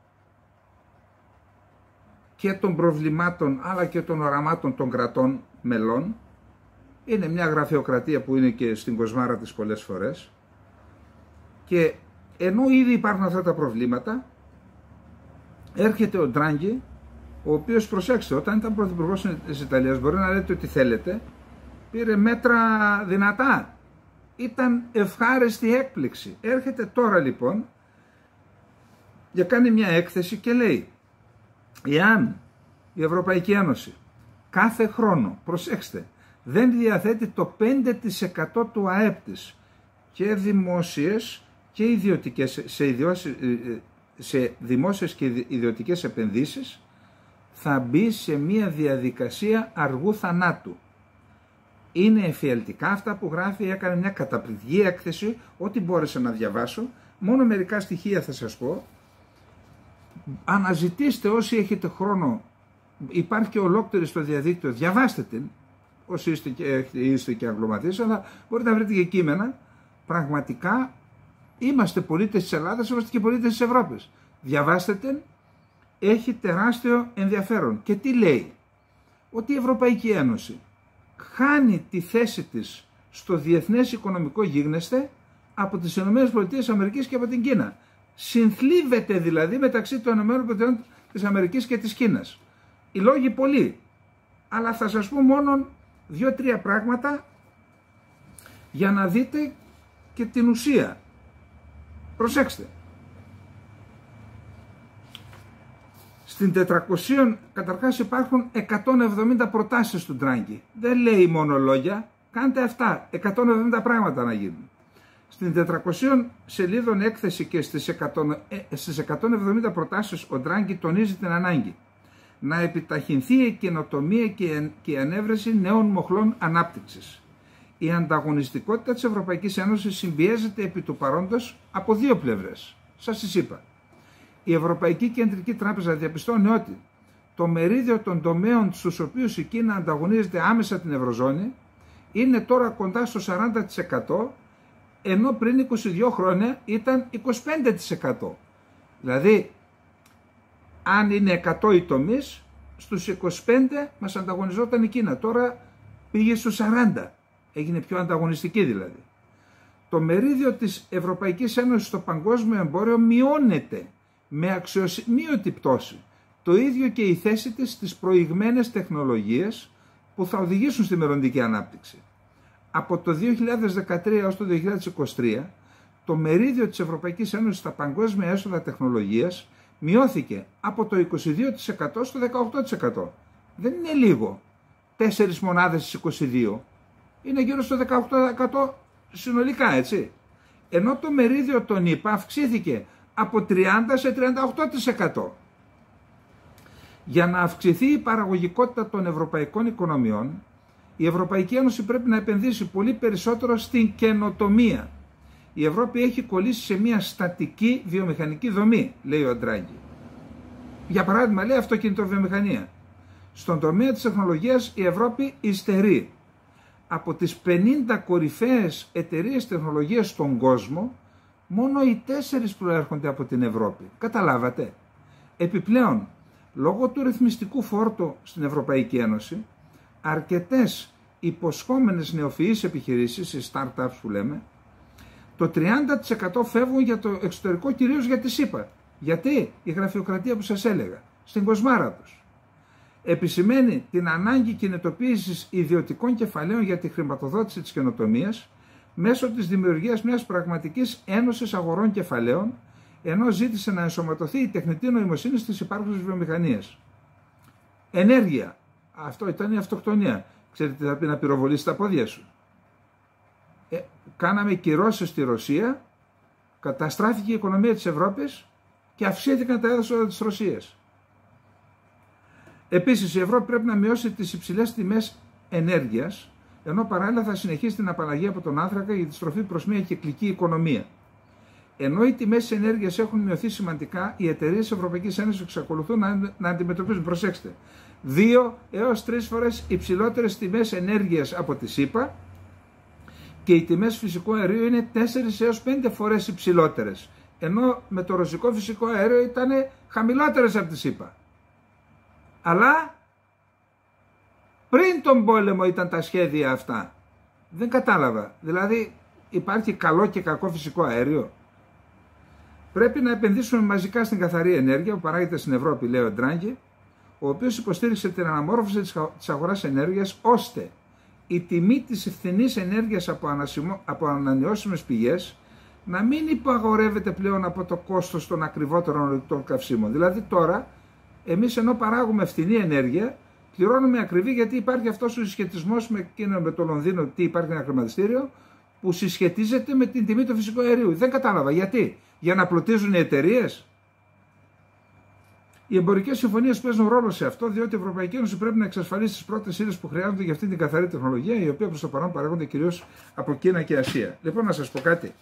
και των προβλημάτων αλλά και των οραμάτων των κρατών μελών. Είναι μια γραφειοκρατία που είναι και στην κοσμάρα της πολλές φορές, και ενώ ήδη υπάρχουν αυτά τα προβλήματα, έρχεται ο Ντράγκη, ο οποίος, προσέξτε, όταν ήταν πρωθυπουργός της Ιταλίας, μπορεί να λέτε ότι θέλετε, πήρε μέτρα δυνατά. Ήταν ευχάριστη έκπληξη. Έρχεται τώρα λοιπόν και κάνει μια έκθεση και λέει, εάν η Ευρωπαϊκή Ένωση κάθε χρόνο, προσέξτε, δεν διαθέτει το 5% του ΑΕΠ της και δημόσιες και ιδιωτικές, σε δημόσιες και ιδιωτικές επενδύσεις, θα μπει σε μια διαδικασία αργού θανάτου. Είναι εφιαλτικά αυτά που γράφει, έκανε μια καταπληκτική έκθεση, ό,τι μπόρεσα να διαβάσω, μόνο μερικά στοιχεία θα σας πω. Αναζητήστε όσοι έχετε χρόνο, υπάρχει και ολόκληρη στο διαδίκτυο, διαβάστε την, όσοι είστε και αγγλωματίες, αλλά μπορείτε να βρείτε και κείμενα. Πραγματικά είμαστε πολίτες της Ελλάδας, είμαστε και πολίτες της Ευρώπης. Διαβάστε την, έχει τεράστιο ενδιαφέρον. Και τι λέει? Ότι η Ευρωπαϊκή Ένωση χάνει τη θέση της στο διεθνές οικονομικό γίγνεσθε από τις ΗΠΑ και από την Κίνα. Συνθλίβεται δηλαδή μεταξύ των ΗΠΑ και της Κίνας. Οι λόγοι πολλοί, αλλά θα σας πω μόνο 2-3 πράγματα για να δείτε και την ουσία. Προσέξτε. Στην 400, καταρχάς υπάρχουν 170 προτάσεις του Ντράγκη. Δεν λέει μόνο λόγια, κάντε αυτά, 170 πράγματα να γίνουν. Στην 400 σελίδων έκθεση και στις 170 προτάσεις ο Ντράγκη τονίζει την ανάγκη να επιταχυνθεί η καινοτομία και η ανέβρεση νέων μοχλών ανάπτυξης. Η ανταγωνιστικότητα της Ευρωπαϊκής Ένωσης συμπιέζεται επί του παρόντος από δύο πλευρές. Σας τις είπα. Η Ευρωπαϊκή Κεντρική Τράπεζα διαπιστώνει ότι το μερίδιο των τομέων στους οποίους η Κίνα ανταγωνίζεται άμεσα την Ευρωζώνη είναι τώρα κοντά στο 40%, ενώ πριν 22 χρόνια ήταν 25%. Δηλαδή, αν είναι 100 οι τομείς, στους 25 μας ανταγωνιζόταν η Κίνα. Τώρα πήγε στους 40. Έγινε πιο ανταγωνιστική δηλαδή. Το μερίδιο της Ευρωπαϊκής Ένωσης στο παγκόσμιο εμπόριο μειώνεται με αξιοσημείωτη πτώση. Το ίδιο και η θέση της στις προηγμένες τεχνολογίες που θα οδηγήσουν στη μελλοντική ανάπτυξη. Από το 2013 έως το 2023, το μερίδιο της Ευρωπαϊκής Ένωσης στα παγκόσμια έσοδα τεχνολογίας μειώθηκε από το 22% στο 18%. Δεν είναι λίγο. 4 μονάδες στις 22. Είναι γύρω στο 18% συνολικά, έτσι. Ενώ το μερίδιο των ΗΠΑ αυξήθηκε από 30% σε 38%. Για να αυξηθεί η παραγωγικότητα των ευρωπαϊκών οικονομιών, η Ευρωπαϊκή Ένωση πρέπει να επενδύσει πολύ περισσότερο στην καινοτομία. Η Ευρώπη έχει κολλήσει σε μια στατική βιομηχανική δομή, λέει ο Ντράγκη. Για παράδειγμα, λέει αυτοκινητοβιομηχανία. Στον τομέα της τεχνολογίας η Ευρώπη υστερεί. Από τις 50 κορυφαίες εταιρείες τεχνολογίας στον κόσμο, μόνο οι 4 προέρχονται από την Ευρώπη. Καταλάβατε. Επιπλέον, λόγω του ρυθμιστικού φόρτου στην Ευρωπαϊκή Ένωση, αρκετές υποσχόμενες νεοφυείς επιχειρήσεις, οι startups που λέμε, το 30% φεύγουν για το εξωτερικό, κυρίως για τη ΣΥΠΑ. Γιατί? Η γραφειοκρατία που σας έλεγα, στην κοσμάρα τους. επισημαίνει την ανάγκη κινητοποίησης ιδιωτικών κεφαλαίων για τη χρηματοδότηση της καινοτομίας μέσω της δημιουργίας μιας πραγματικής ένωσης αγορών κεφαλαίων, ενώ ζήτησε να ενσωματωθεί η τεχνητή νοημοσύνη στις υπάρχουσες βιομηχανίες. Ενέργεια. Αυτό ήταν η αυτοκτονία. Ξέρετε τι θα πει να πυροβολήσεις τα πόδια σου. Κάναμε κυρώσεις στη Ρωσία, καταστράφηκε η οικονομία της Ευρώπης και αυξήθηκαν τα έδωσα της Ρωσίας. Επίσης, η Ευρώπη πρέπει να μειώσει τις υψηλές τιμές ενέργειας, ενώ παράλληλα θα συνεχίσει την απαλλαγή από τον άνθρακα για τη στροφή προς μια κυκλική οικονομία. Ενώ οι τιμές της ενέργειας έχουν μειωθεί σημαντικά, οι εταιρείες της Ευρωπαϊκής Ένωσης εξακολουθούν να αντιμετωπίζουν, προσέξτε, 2 έως 3 φορές υψηλότερες τιμές ενέργειας από τη ΣΥΠΑ και οι τιμές φυσικού αερίου είναι 4 έως 5 φορές υψηλότερες, ενώ με το ρωσικό φυσικό αέριο ήταν χαμηλότερες από τη ΣΥΠΑ. Αλλά πριν τον πόλεμο ήταν τα σχέδια αυτά. Δεν κατάλαβα. Δηλαδή υπάρχει καλό και κακό φυσικό αέριο. Πρέπει να επενδύσουμε μαζικά στην καθαρή ενέργεια που παράγεται στην Ευρώπη, λέει ο Ντράγκη, ο οποίος υποστήριξε την αναμόρφωση της αγοράς ενέργειας, ώστε η τιμή της φθηνής ενέργειας από ανανεώσιμες πηγές να μην υπαγορεύεται πλέον από το κόστος των ακριβότερων ορυκτών καυσίμων. Δηλαδή τώρα, εμείς ενώ παράγουμε φθηνή ενέργεια, πληρώνουμε ακριβή, γιατί υπάρχει αυτός ο συσχετισμός με το Λονδίνο, τι υπάρχει ένα χρηματιστήριο, που συσχετίζεται με την τιμή του φυσικού αερίου. Δεν κατάλαβα γιατί. Για να πλουτίζουν οι εταιρείες. Οι εμπορικές συμφωνίες παίζουν ρόλο σε αυτό, διότι η Ευρωπαϊκή Ένωση πρέπει να εξασφαλίσει τις πρώτες ύλες που χρειάζονται για αυτή την καθαρή τεχνολογία, η οποία προς το παρόν παράγονται κυρίως από Κίνα και Ασία. Λοιπόν, να σας πω κάτι.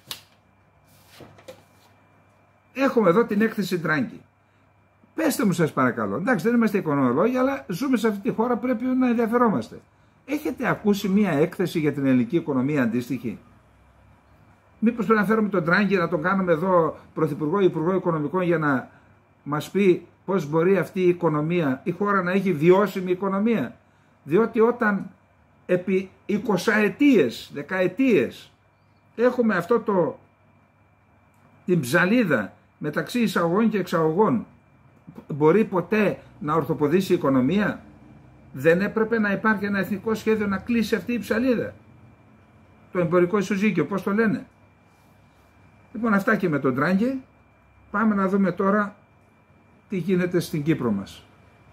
Έχουμε εδώ την έκθεση Ντράγκη. Πέστε μου, σας παρακαλώ. Εντάξει, δεν είμαστε οικονομολόγοι, αλλά ζούμε σε αυτή τη χώρα, πρέπει να ενδιαφερόμαστε. Έχετε ακούσει μία έκθεση για την ελληνική οικονομία αντίστοιχη? Μήπως πρέπει να φέρουμε τον Ντράγκη, να τον κάνουμε εδώ πρωθυπουργό ή υπουργό οικονομικών, για να μας πει πώς μπορεί αυτή η οικονομία, η χώρα να έχει βιώσιμη οικονομία? Διότι όταν επί 20 ετίες, δεκαετίες έχουμε αυτό την ψαλίδα μεταξύ εισαγωγών και εξαγωγών, μπορεί ποτέ να ορθοποδήσει η οικονομία? Δεν έπρεπε να υπάρχει ένα εθνικό σχέδιο να κλείσει αυτή η ψαλίδα? Το εμπορικό ισοζύγιο, πώς το λένε? Λοιπόν, αυτά και με τον Ντράγκη. Πάμε να δούμε τώρα τι γίνεται στην Κύπρο μας.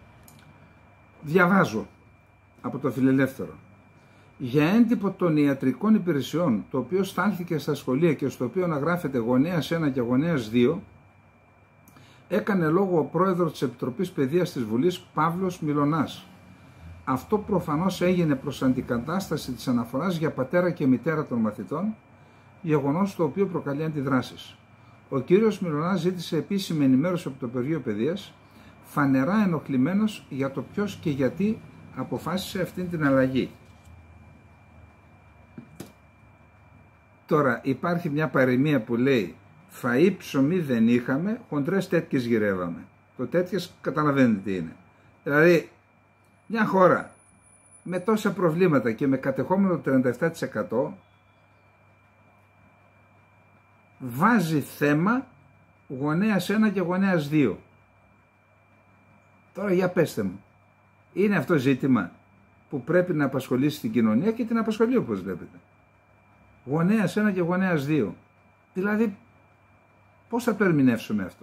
Διαβάζω από το Φιλελεύθερο. Για έντυπο των ιατρικών υπηρεσιών, το οποίο στάλθηκε στα σχολεία και στο οποίο αναγράφεται γονέας 1 και γονέας 2, έκανε λόγο ο πρόεδρος της Επιτροπής Παιδείας της Βουλής, Παύλος Μιλωνάς. Αυτό προφανώς έγινε προς αντικατάσταση της αναφοράς για πατέρα και μητέρα των μαθητών, γεγονός το οποίο προκαλεί αντιδράσεις. Ο κύριος Μιλωνάς ζήτησε επίσημη ενημέρωση από το Υπουργείο Παιδείας, φανερά ενοχλημένος για το ποιος και γιατί αποφάσισε αυτή την αλλαγή. Τώρα υπάρχει μια παροιμία που λέει «Φαΐ ψωμί δεν είχαμε, χοντρές τέτοιες γυρεύαμε». Το τέτοιες καταλαβαίνετε τι είναι. Δηλαδή μια χώρα με τόσα προβλήματα και με κατεχόμενο 37% βάζει θέμα γονέας 1 και γονέας 2. Τώρα για πέστε μου, είναι αυτό ζήτημα που πρέπει να απασχολήσει την κοινωνία και την απασχολεί, όπως βλέπετε? Γονέας 1 και γονέας 2. Δηλαδή πώς θα το ερμηνεύσουμε αυτό?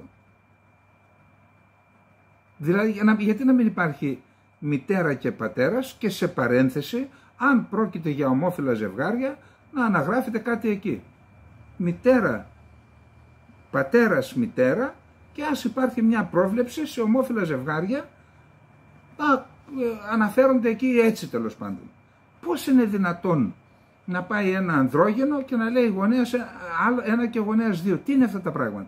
Δηλαδή γιατί να μην υπάρχει μητέρα και πατέρας και σε παρένθεση, αν πρόκειται για ομόφυλα ζευγάρια, να αναγράφεται κάτι εκεί. Μητέρα, πατέρας, μητέρα, και ας υπάρχει μια πρόβλεψη σε ομόφυλα ζευγάρια, να αναφέρονται εκεί έτσι, τέλος πάντων. Πώς είναι δυνατόν να πάει ένα ανδρόγενο και να λέει γονέας 1 και γονέας 2? Τι είναι αυτά τα πράγματα?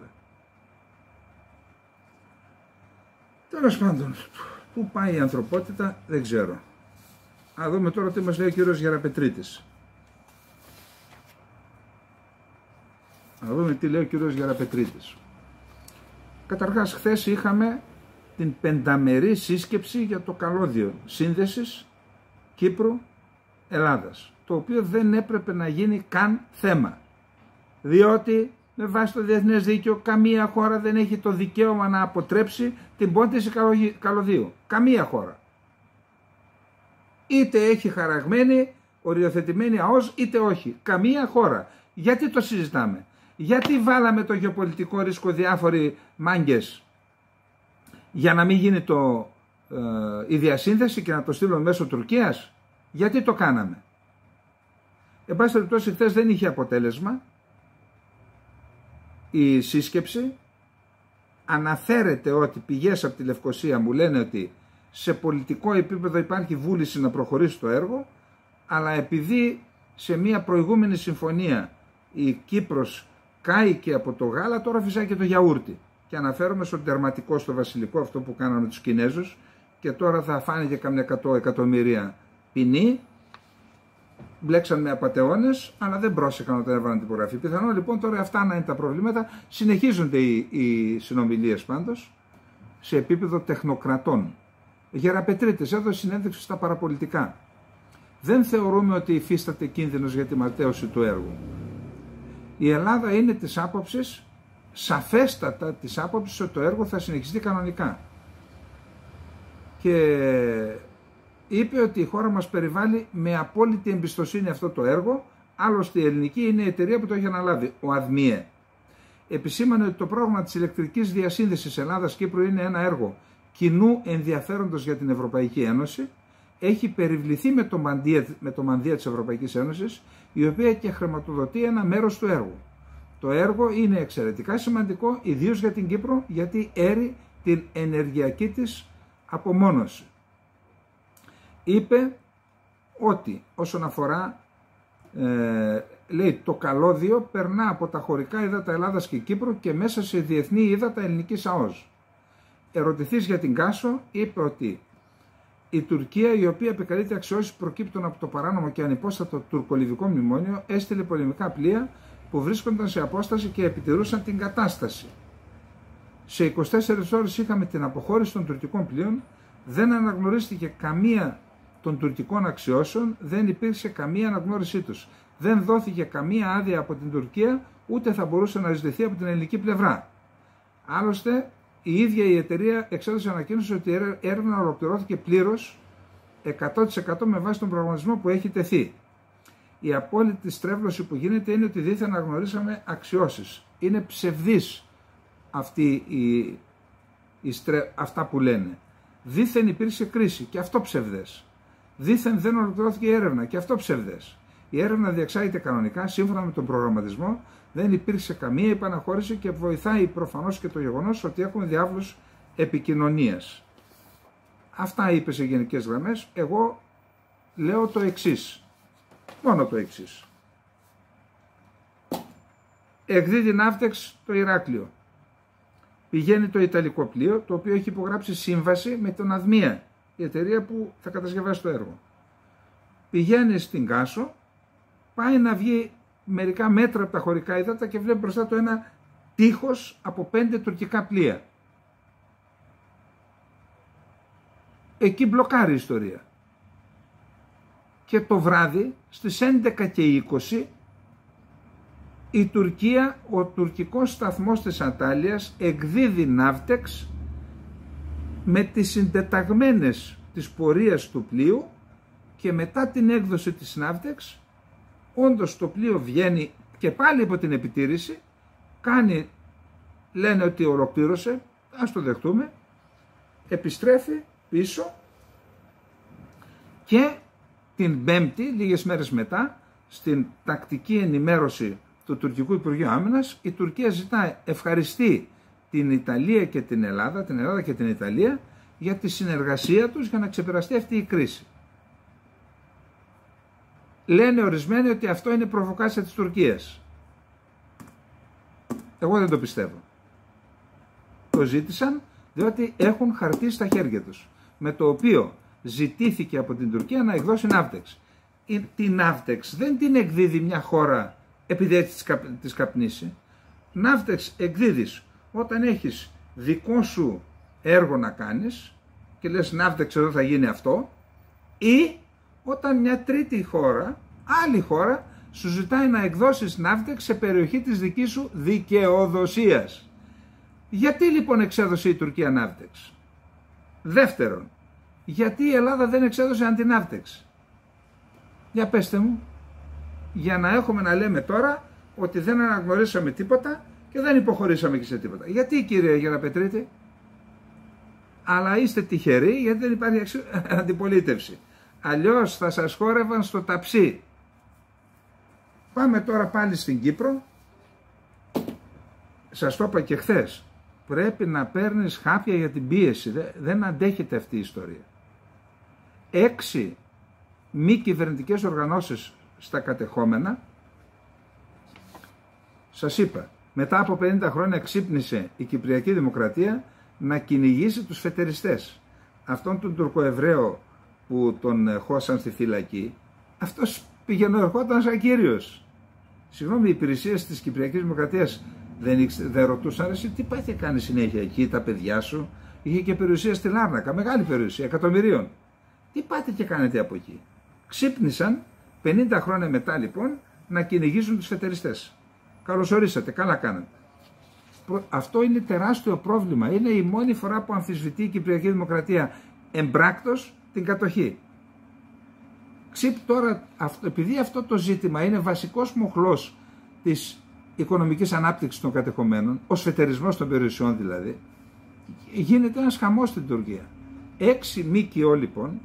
Τέλος πάντων, πού πάει η ανθρωπότητα δεν ξέρω. Α, δούμε τώρα τι μας λέει ο κύριος Γεραπετρίτης. Να δούμε τι λέει ο κύριος Γεραπετρίτης. Καταρχάς, χθες είχαμε την 5μερή σύσκεψη για το καλώδιο σύνδεσης Κύπρου-Ελλάδας, το οποίο δεν έπρεπε να γίνει καν θέμα, διότι με βάση το διεθνές δίκαιο καμία χώρα δεν έχει το δικαίωμα να αποτρέψει την πόντιση καλωδίου. Καμία χώρα. είτε έχει χαραγμένη, οριοθετημένη ΑΟΣ, είτε όχι. Καμία χώρα. Γιατί το συζητάμε? Γιατί βάλαμε το γεωπολιτικό ρίσκο διάφοροι μάγκες για να μην γίνει η διασύνδεση και να το στείλουμε μέσω Τουρκίας? Γιατί το κάναμε? Εν πάση περιπτώσει, χθες δεν είχε αποτέλεσμα η σύσκεψη. Αναφέρεται ότι πηγές από τη Λευκοσία μου λένε ότι σε πολιτικό επίπεδο υπάρχει βούληση να προχωρήσει το έργο, αλλά επειδή σε μια προηγούμενη συμφωνία η Κύπρος κάηκε από το γάλα, τώρα φυσάει και το γιαούρτι. Και αναφέρομαι στον τερματικό, στο βασιλικό, αυτό που κάναμε με τους Κινέζους, και τώρα θα φάνε και καμιά 100 εκατομμύρια ποινή. Μπλέξαν με απατεώνες, αλλά δεν πρόσεχαν όταν έβαλαν την υπογραφή. Πιθανόν λοιπόν τώρα αυτά να είναι τα προβλήματα. Συνεχίζονται οι συνομιλίες πάντως σε επίπεδο τεχνοκρατών. Γεραπετρίτες, έδωσε συνέντευξη στα παραπολιτικά. Δεν θεωρούμε ότι υφίσταται κίνδυνος για τη ματέωση του έργου. Η Ελλάδα είναι της άποψης, σαφέστατα της άποψης, ότι το έργο θα συνεχιστεί κανονικά. Και είπε ότι η χώρα μας περιβάλλει με απόλυτη εμπιστοσύνη αυτό το έργο, άλλωστε η ελληνική είναι η εταιρεία που το έχει αναλάβει, ο ΑΔΜΙΕ. Επισήμανε ότι το πρόγραμμα της ηλεκτρικής διασύνδεσης Ελλάδας-Κύπρου είναι ένα έργο κοινού ενδιαφέροντος για την Ευρωπαϊκή Ένωση, έχει περιβληθεί με το μανδύα της Ευρωπαϊκής Ένωσης, η οποία και χρηματοδοτεί ένα μέρος του έργου. Το έργο είναι εξαιρετικά σημαντικό, ιδίως για την Κύπρο, γιατί έρει την ενεργειακή της απομόνωση. Είπε ότι όσον αφορά, λέει, το καλώδιο περνά από τα χωρικά ύδατα Ελλάδας και Κύπρου και μέσα σε διεθνή ύδατα ελληνικής ΑΟΣ. Ερωτηθείς για την Κάσο, είπε ότι η Τουρκία, η οποία επικαλείται αξιώσεις προκύπτουν από το παράνομο και ανυπόστατο τουρκολιβικό μνημόνιο, έστειλε πολεμικά πλοία που βρίσκονταν σε απόσταση και επιτηρούσαν την κατάσταση. Σε 24 ώρες είχαμε την αποχώρηση των τουρκικών πλοίων, δεν αναγνωρίστηκε καμία των τουρκικών αξιώσεων, δεν υπήρξε καμία αναγνώρισή τους. Δεν δόθηκε καμία άδεια από την Τουρκία, ούτε θα μπορούσε να ζητηθεί από την ελληνική πλευρά. Άλλωστε, η ίδια η εταιρεία εξέδωσε ανακοίνωση ότι η έρευνα ολοκληρώθηκε πλήρως 100% με βάση τον προγραμματισμό που έχει τεθεί. Η απόλυτη στρέβλωση που γίνεται είναι ότι δίθεν αναγνωρίσαμε αξιώσεις. Είναι ψευδής αυτά που λένε. Δίθεν υπήρξε κρίση και αυτό ψευδές. Δίθεν δεν ολοκληρώθηκε η έρευνα και αυτό ψευδές. Η έρευνα διεξάγεται κανονικά, σύμφωνα με τον προγραμματισμό, δεν υπήρξε καμία επαναχώρηση και βοηθάει προφανώς και το γεγονός ότι έχουμε διάβλους επικοινωνίας. Αυτά είπε σε γενικές γραμμές. Εγώ λέω το εξής. Μόνο το εξής. Εκδίδει Ναύτεξ το Ηράκλειο. Πηγαίνει το Ιταλικό πλοίο, το οποίο έχει υπογράψει σύμβαση με τον ΑΔΜΙΕ, η εταιρεία που θα κατασκευάσει το έργο. Πηγαίνει στην Κάσο, πάει να βγει μερικά μέτρα από τα χωρικά ύδατα και βλέπει μπροστά του ένα τείχος από 5 τουρκικά πλοία. Εκεί μπλοκάρει η ιστορία. Και το βράδυ στις 11:20 η Τουρκία, ο τουρκικός σταθμός της Αντάλιας εκδίδει Ναύτεξ με τις συντεταγμένες της πορείας του πλοίου και μετά την έκδοση της Ναύτεξ όντως το πλοίο βγαίνει και πάλι υπό την επιτήρηση, λένε ότι ολοκλήρωσε, ας το δεχτούμε, επιστρέφει πίσω και την Πέμπτη, λίγες μέρες μετά, στην τακτική ενημέρωση του Τουρκικού Υπουργείου Άμυνας, η Τουρκία ευχαριστεί την Ιταλία και την Ελλάδα, και την Ιταλία, για τη συνεργασία τους για να ξεπεραστεί αυτή η κρίση. Λένε ορισμένοι ότι αυτό είναι προβοκάσια της Τουρκίας. Εγώ δεν το πιστεύω. Το ζήτησαν διότι έχουν χαρτί στα χέρια τους, με το οποίο ζητήθηκε από την Τουρκία να εκδώσει Ναύτεξ. Την Ναύτεξ δεν την εκδίδει μια χώρα επειδή έτσι της καπνίσει. Ναύτεξ εκδίδεις όταν έχεις δικό σου έργο να κάνεις και λες Ναύτεξ εδώ θα γίνει αυτό, ή όταν μια τρίτη χώρα, άλλη χώρα, σου ζητάει να εκδώσεις Ναύτεξ σε περιοχή της δικής σου δικαιοδοσίας. Γιατί λοιπόν εξέδωσε η Τουρκία Ναύτεξ? Δεύτερον, γιατί η Ελλάδα δεν εξέδωσε αντιναύτεξ? Για πέστε μου, για να έχουμε να λέμε τώρα ότι δεν αναγνωρίσαμε τίποτα και δεν υποχωρήσαμε και σε τίποτα. Γιατί, κύριε Γεραπετρίτη? Αλλά είστε τυχεροί γιατί δεν υπάρχει αντιπολίτευση. Αλλιώς θα σας χόρευαν στο ταψί. Πάμε τώρα πάλι στην Κύπρο. Σας το είπα και χθες. Πρέπει να παίρνεις χάπια για την πίεση. Δεν αντέχεται αυτή η ιστορία. 6 μη κυβερνητικές οργανώσεις στα κατεχόμενα. Σας είπα, μετά από 50 χρόνια ξύπνησε η Κυπριακή Δημοκρατία να κυνηγήσει τους φετεριστές. Αυτόν τον Τουρκοεβραίο που τον χώσαν στη φυλακή, αυτός πήγαινε ερχόταν σαν κύριος. Συγγνώμη, οι υπηρεσίες της Κυπριακής Δημοκρατίας δεν ρωτούσαν εσύ τι πάει και κάνει συνέχεια εκεί, τα παιδιά σου? Είχε και περιουσία στη Λάρνακα, μεγάλη περιουσία, εκατομμυρίων. Τι πάτε και κάνετε από εκεί? Ξύπνησαν 50 χρόνια μετά λοιπόν να κυνηγήσουν τους φετεριστές. Καλώς ορίσατε, καλά κάνατε. Αυτό είναι τεράστιο πρόβλημα. Είναι η μόνη φορά που αμφισβητεί η Κυπριακή Δημοκρατία εμπράκτος την κατοχή. Τώρα, επειδή αυτό το ζήτημα είναι βασικός μοχλός της οικονομικής ανάπτυξης των κατεχομένων, ο σφετερισμός των περιουσιών δηλαδή, γίνεται ένας χαμός στην Τουρκία. 6 ΜΚΟ λοιπόν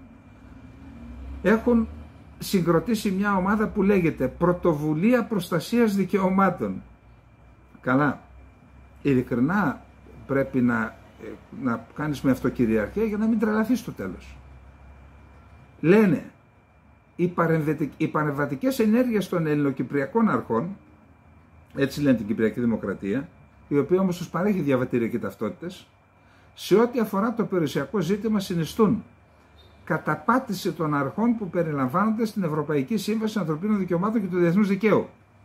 έχουν συγκροτήσει μια ομάδα που λέγεται Πρωτοβουλία Προστασίας Δικαιωμάτων. Καλά, ειλικρινά πρέπει να κάνεις με αυτοκυριαρχία για να μην τρελαθείς στο τέλος. Λένε οι παρεμβατικές ενέργειες των ελληνοκυπριακών αρχών, έτσι λένε την Κυπριακή Δημοκρατία, η οποία όμως τους παρέχει διαβατήρια και ταυτότητες, σε ό,τι αφορά το περιουσιακό ζήτημα συνιστούν καταπάτηση των αρχών που περιλαμβάνονται στην Ευρωπαϊκή Σύμβαση Ανθρωπίνων Δικαιωμάτων και του Διεθνούς Δικαίου.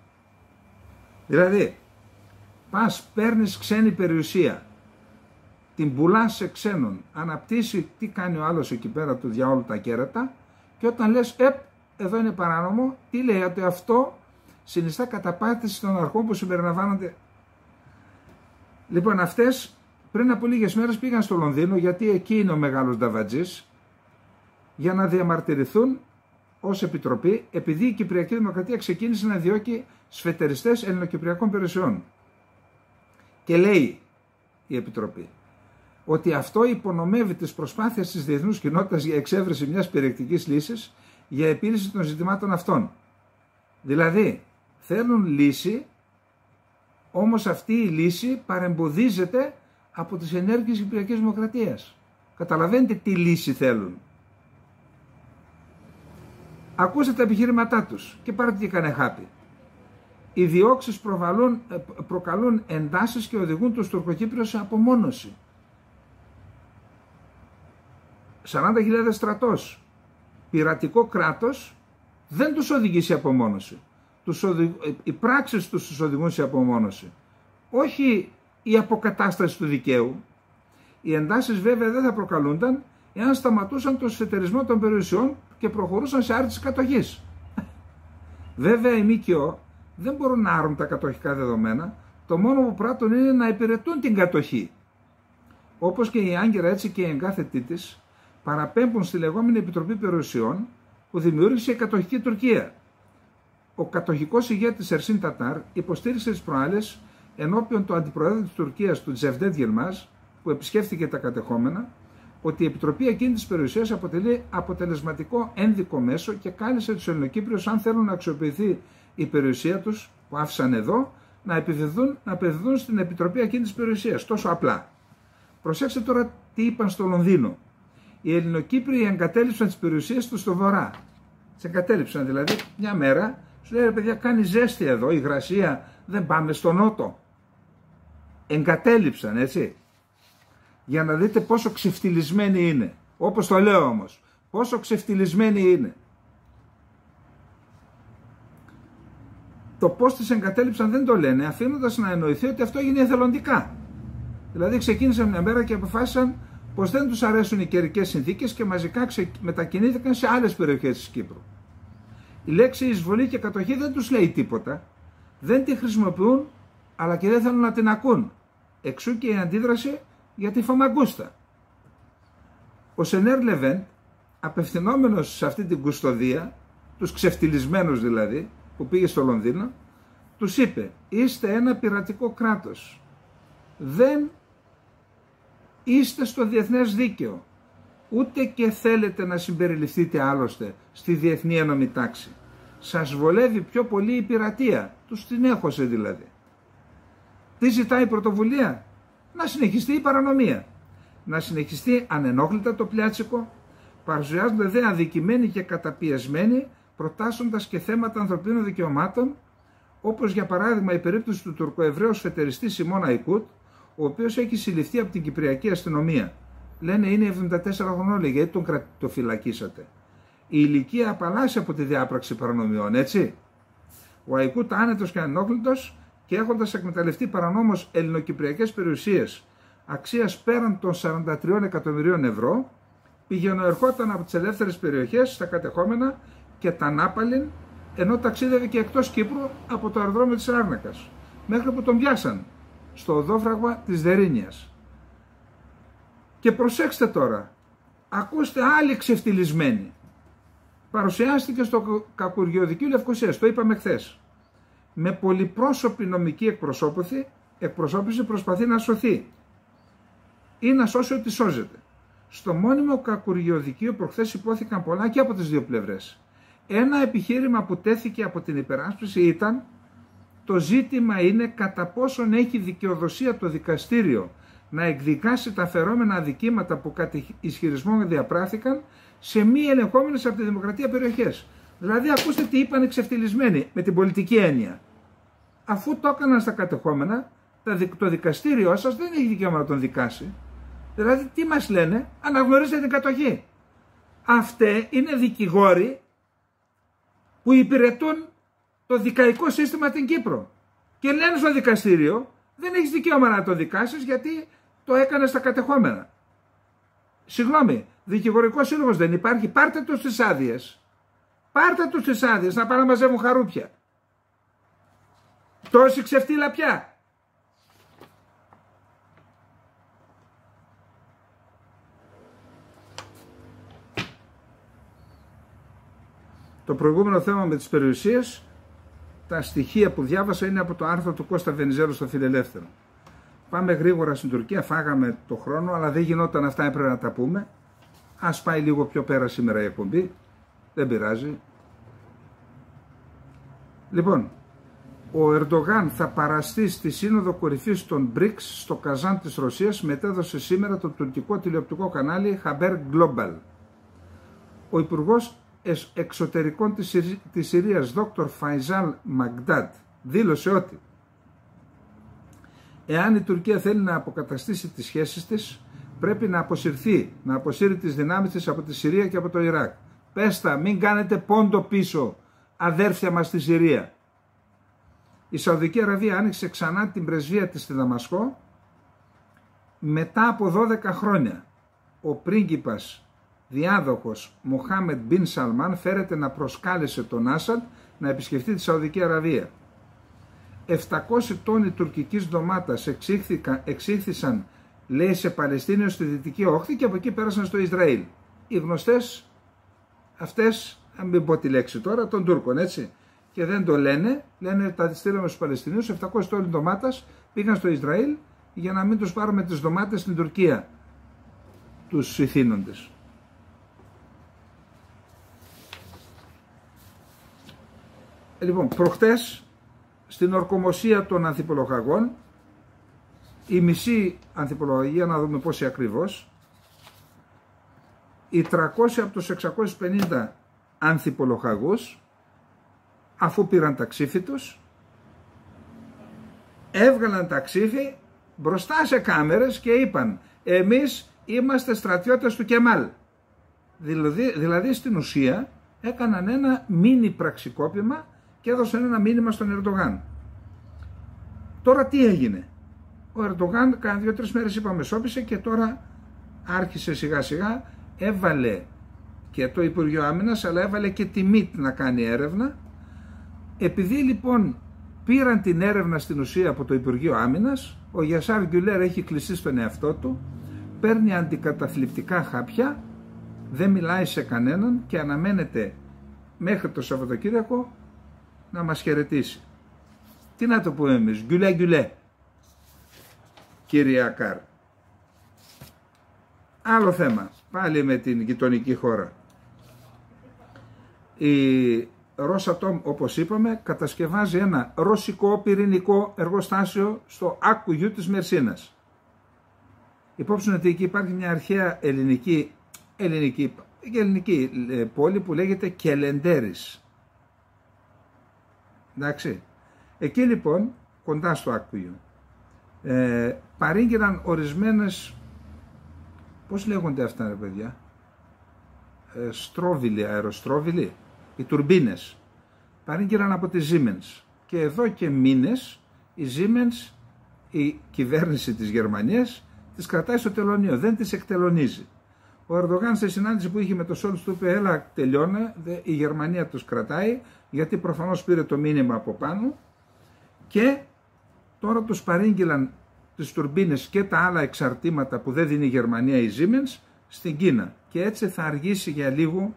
Δηλαδή, πας, παίρνεις ξένη περιουσία, την πουλάς σε ξένον, αναπτύσσει τι κάνει ο άλλος εκεί πέρα του διαόλου τα κέρατα, και όταν λες εδώ είναι παράνομο, τι λέει? Ότι αυτό συνιστά καταπάτηση των αρχών που συμπεριλαμβάνονται. Λοιπόν, αυτές πριν από λίγες μέρες πήγαν στο Λονδίνο, γιατί εκεί είναι ο μεγάλος νταβατζής, για να διαμαρτυρηθούν ως επιτροπή, επειδή η Κυπριακή Δημοκρατία ξεκίνησε να διώκει σφετεριστές ελληνοκυπριακών περιουσιών. Και λέει η επιτροπή ότι αυτό υπονομεύει τις προσπάθειες της διεθνούς κοινότητας για εξέβρεση μιας περιεκτικής λύσης για επίλυση των ζητημάτων αυτών. Δηλαδή, θέλουν λύση, όμως αυτή η λύση παρεμποδίζεται από τις ενέργειες της Κυπριακής Δημοκρατίας. Καταλαβαίνετε τι λύση θέλουν? Ακούστε τα επιχείρηματά τους και πάρτε τι κάνε χάπι. Οι διώξεις προκαλούν εντάσεις και οδηγούν τους Τουρκοκύπριους σε απομόνωση. 40.000 στρατός, πειρατικό κράτος, δεν τους οδηγεί σε απομόνωση. Οι πράξεις τους οδηγούν σε απομόνωση. Όχι η αποκατάσταση του δικαίου. Οι εντάσεις βέβαια δεν θα προκαλούνταν εάν σταματούσαν τον σφετερισμό των περιουσιών και προχωρούσαν σε άρνηση κατοχής. Βέβαια οι ΜΚΟ δεν μπορούν να άρουν τα κατοχικά δεδομένα, το μόνο που πράττουν είναι να υπηρετούν την κατοχή. Όπως και η Άγκυρα, έτσι και η εγκάθετή της παραπέμπουν στη λεγόμενη Επιτροπή Περιουσιών που δημιούργησε η κατοχική Τουρκία. Ο κατοχικός ηγέτης Ερσίν Τατάρ υποστήριξε τις προάλλες ενώπιον του αντιπροέδρου της Τουρκίας, του Τζεβδέτ Γελμάζ, που επισκέφθηκε τα κατεχόμενα, ότι η Επιτροπή εκείνη της περιουσίας αποτελεί αποτελεσματικό ένδικο μέσο και κάλεσε τους Ελληνοκύπριους, αν θέλουν να αξιοποιηθεί η περιουσία τους που άφησαν εδώ, να επιδιδούν στην Επιτροπή εκείνη της περιουσίας. Τόσο απλά. Προσέξτε τώρα τι είπαν στο Λονδίνο. Οι Ελληνοκύπριοι εγκατέλειψαν τις περιουσίες τους στο βορρά. Τις εγκατέλειψαν δηλαδή μια μέρα. Σου λέει, ρε παιδιά, κάνει ζέστη εδώ, η υγρασία, δεν πάμε στο νότο. Εγκατέλειψαν, έτσι. Για να δείτε πόσο ξεφτυλισμένοι είναι. Όπως το λέω όμως. Πόσο ξεφτυλισμένοι είναι. Το πώς τις εγκατέλειψαν δεν το λένε, αφήνοντας να εννοηθεί ότι αυτό έγινε εθελοντικά. Δηλαδή ξεκίνησαν μια μέρα και αποφάσισαν πως δεν τους αρέσουν οι καιρικές συνθήκες και μαζικά μετακινήθηκαν σε άλλες περιοχές της Κύπρου. Η λέξη εισβολή και κατοχή δεν τους λέει τίποτα, δεν τη χρησιμοποιούν, αλλά και δεν θέλουν να την ακούν. Εξού και η αντίδραση για τη Φαμαγκούστα. Ο Σενέρ Λεβέντ, απευθυνόμενος σε αυτή την κουστοδία, τους ξεφτυλισμένους δηλαδή, που πήγε στο Λονδίνο, τους είπε: είστε ένα πειρατικό κράτος, δεν είστε στο διεθνές δίκαιο, ούτε και θέλετε να συμπεριληφθείτε άλλωστε στη διεθνή ένωμη τάξη. Σας βολεύει πιο πολύ η πειρατεία, τους την έχωσε δηλαδή. Τι ζητάει η πρωτοβουλία? Να συνεχιστεί η παρανομία, να συνεχιστεί ανενόχλητα το πλιάτσικο, παρουσιάζονται δε αδικημένοι και καταπιεσμένοι, προτάσσοντας και θέματα ανθρωπίνων δικαιωμάτων, όπως για παράδειγμα η περίπτωση του τουρκοεβραίου φετεριστή Σιμών Αϊκούτ, ο οποίος έχει συλληφθεί από την Κυπριακή αστυνομία. Λένε είναι 74 χρονών, λέει, γιατί το φυλακίσατε. Η ηλικία απαλλάσσει από τη διάπραξη παρανομιών, έτσι. Ο Αϊκούτ, άνετος και ανενόχλητος και έχοντας εκμεταλλευτεί παρανόμως ελληνοκυπριακές περιουσίες αξίας πέραν των 43 εκατομμυρίων ευρώ, πηγαινοερχόταν από τις ελεύθερες περιοχές στα κατεχόμενα και τα Νάπαλιν, ενώ ταξίδευε και εκτός Κύπρου από το αεροδρόμιο της Λάρνακας, μέχρι που τον πιάσαν στο οδόφραγμα της Δερίνιας. Και προσέξτε τώρα, ακούστε άλλοι ξεφτυλισμένοι. Παρουσιάστηκε στο Κακουριωδικείο Λευκωσίας, το είπαμε χθες. Με πολυπρόσωπη νομική εκπροσώπηση προσπαθεί να σωθεί ή να σώσει ό,τι σώζεται. Στο μόνιμο Κακουριωδικείο προχθές υπόθηκαν πολλά και από τις δύο πλευρές. Ένα επιχείρημα που τέθηκε από την υπεράσπιση ήταν: το ζήτημα είναι κατά πόσον έχει δικαιοδοσία το δικαστήριο να εκδικάσει τα φερόμενα αδικήματα που κατ' ισχυρισμό διαπράχθηκαν σε μη ελεγχόμενες από τη δημοκρατία περιοχές. Δηλαδή, ακούστε τι είπαν οι ξεφτυλισμένοι με την πολιτική έννοια. Αφού το έκαναν στα κατεχόμενα, το δικαστήριό σας δεν έχει δικαίωμα να τον δικάσει. Δηλαδή, τι μας λένε? Αναγνωρίζετε την κατοχή. Αυτοί είναι δικηγόροι που υπηρετούν το δικαϊκό σύστημα στην Κύπρο. Και λένε στο δικαστήριο: δεν έχεις δικαίωμα να το δικάσεις γιατί το έκανε στα κατεχόμενα. Συγγνώμη, δικηγορικός σύλλογος δεν υπάρχει? Πάρτε τους τις άδειες. Πάρτε τους τις άδειες να πάνε να μαζεύουν χαρούπια. Τόση ξεφτύλα πια. Το προηγούμενο θέμα με τις περιουσίες, τα στοιχεία που διάβασα είναι από το άρθρο του Κώστα Βενιζέλου στο Φιλελεύθερο. Πάμε γρήγορα στην Τουρκία, φάγαμε το χρόνο, αλλά δεν γινόταν αυτά, έπρεπε να τα πούμε. Ας πάει λίγο πιο πέρα σήμερα η εκπομπή, δεν πειράζει. Λοιπόν, ο Ερντογάν θα παραστεί στη Σύνοδο Κορυφής των BRICS στο Καζάν της Ρωσίας, μετέδωσε σήμερα το τουρκικό τηλεοπτικό κανάλι Haber Global. Ο Υπουργός Εξωτερικών της Συρίας, Dr. Faisal Magdad, δήλωσε ότι εάν η Τουρκία θέλει να αποκαταστήσει τις σχέσεις της, πρέπει να αποσύρει τις δυνάμεις της από τη Συρία και από το Ιράκ. Πέστα, μην κάνετε πόντο πίσω, αδέρφια μας στη Συρία. Η Σαουδική Αραβία άνοιξε ξανά την πρεσβεία της στη Δαμασκό μετά από 12 χρόνια. Ο πρίγκιπας διάδοχος Μοχάμεντ Μπιν Σαλμάν φέρεται να προσκάλεσε τον Άσαντ να επισκεφτεί τη Σαουδική Αραβία. 700 τόνοι τουρκικής ντομάτας εξήχθησαν, λέει, σε Παλαιστίνιο στη Δυτική Όχθη και από εκεί πέρασαν στο Ισραήλ. Οι γνωστές αυτές, αν μην πω τη λέξη τώρα, των Τούρκων, έτσι. Και δεν το λένε, λένε τα στείλαμε στους Παλαιστινίους, 700 τόνοι ντομάτας πήγαν στο Ισραήλ για να μην τους πάρουμε τις ντομάτες στην Τουρκία, τους ηθήνοντες. Λοιπόν, προχτές στην ορκομοσία των ανθιπολογαγών, η μισή ανθιπολογία, να δούμε πόσοι ακριβώς, οι 300 από τους 650 ανθιπολογαγούς, αφού πήραν τα ξύφη τους, έβγαλαν τα ξύφη μπροστά σε κάμερες και είπαν: εμείς είμαστε στρατιώτες του Κεμάλ. Δηλαδή στην ουσία έκαναν ένα μίνι πραξικόπημα και έδωσαν ένα μήνυμα στον Ερντογάν. Τώρα τι έγινε? Ο Ερντογάν κάνα 2-3 μέρες είπαμε σώπησε και τώρα άρχισε σιγά σιγά, έβαλε και το Υπουργείο Άμυνας, αλλά έβαλε και τη ΜΙΤ να κάνει έρευνα. Επειδή λοιπόν πήραν την έρευνα στην ουσία από το Υπουργείο Άμυνας, ο Γιασάρ Γκιουλέρ έχει κλειστεί στον εαυτό του, παίρνει αντικαταθλιπτικά χάπια, δεν μιλάει σε κανέναν και αναμένεται μέχρι το Σαββατοκύριακο να μας χαιρετήσει. Τι να το πούμε εμείς, γκουλέ γκουλέ, κύριε Ακάρ. Άλλο θέμα, πάλι με την γειτονική χώρα. Η Ρόσατομ, όπως είπαμε, κατασκευάζει ένα ρωσικό πυρηνικό εργοστάσιο στο άκουγιου της Μερσίνας. Υπόψη ότι εκεί υπάρχει μια αρχαία ελληνική πόλη που λέγεται Κελεντέρης. Εντάξει. Εκεί λοιπόν, κοντά στο άκουγιο, παρήγγειλαν ορισμένες, πώς λέγονται αυτά ρε παιδιά, αεροστρόβιλοι, οι τουρμπίνες, παρήγγειλαν από τη Siemens. Και εδώ και μήνες η Siemens, η κυβέρνηση της Γερμανίας, τις κρατάει στο τελωνείο, δεν τις εκτελωνίζει. Ο Ερντογάν στη συνάντηση που είχε με το Σόλτς του είπε, έλα τελειώνε, η Γερμανία τους κρατάει, γιατί προφανώς πήρε το μήνυμα από πάνω, και τώρα τους παρήγγειλαν τις τουρμπίνες και τα άλλα εξαρτήματα που δεν δίνει η Γερμανία, η Siemens, στην Κίνα. Και έτσι θα αργήσει για λίγο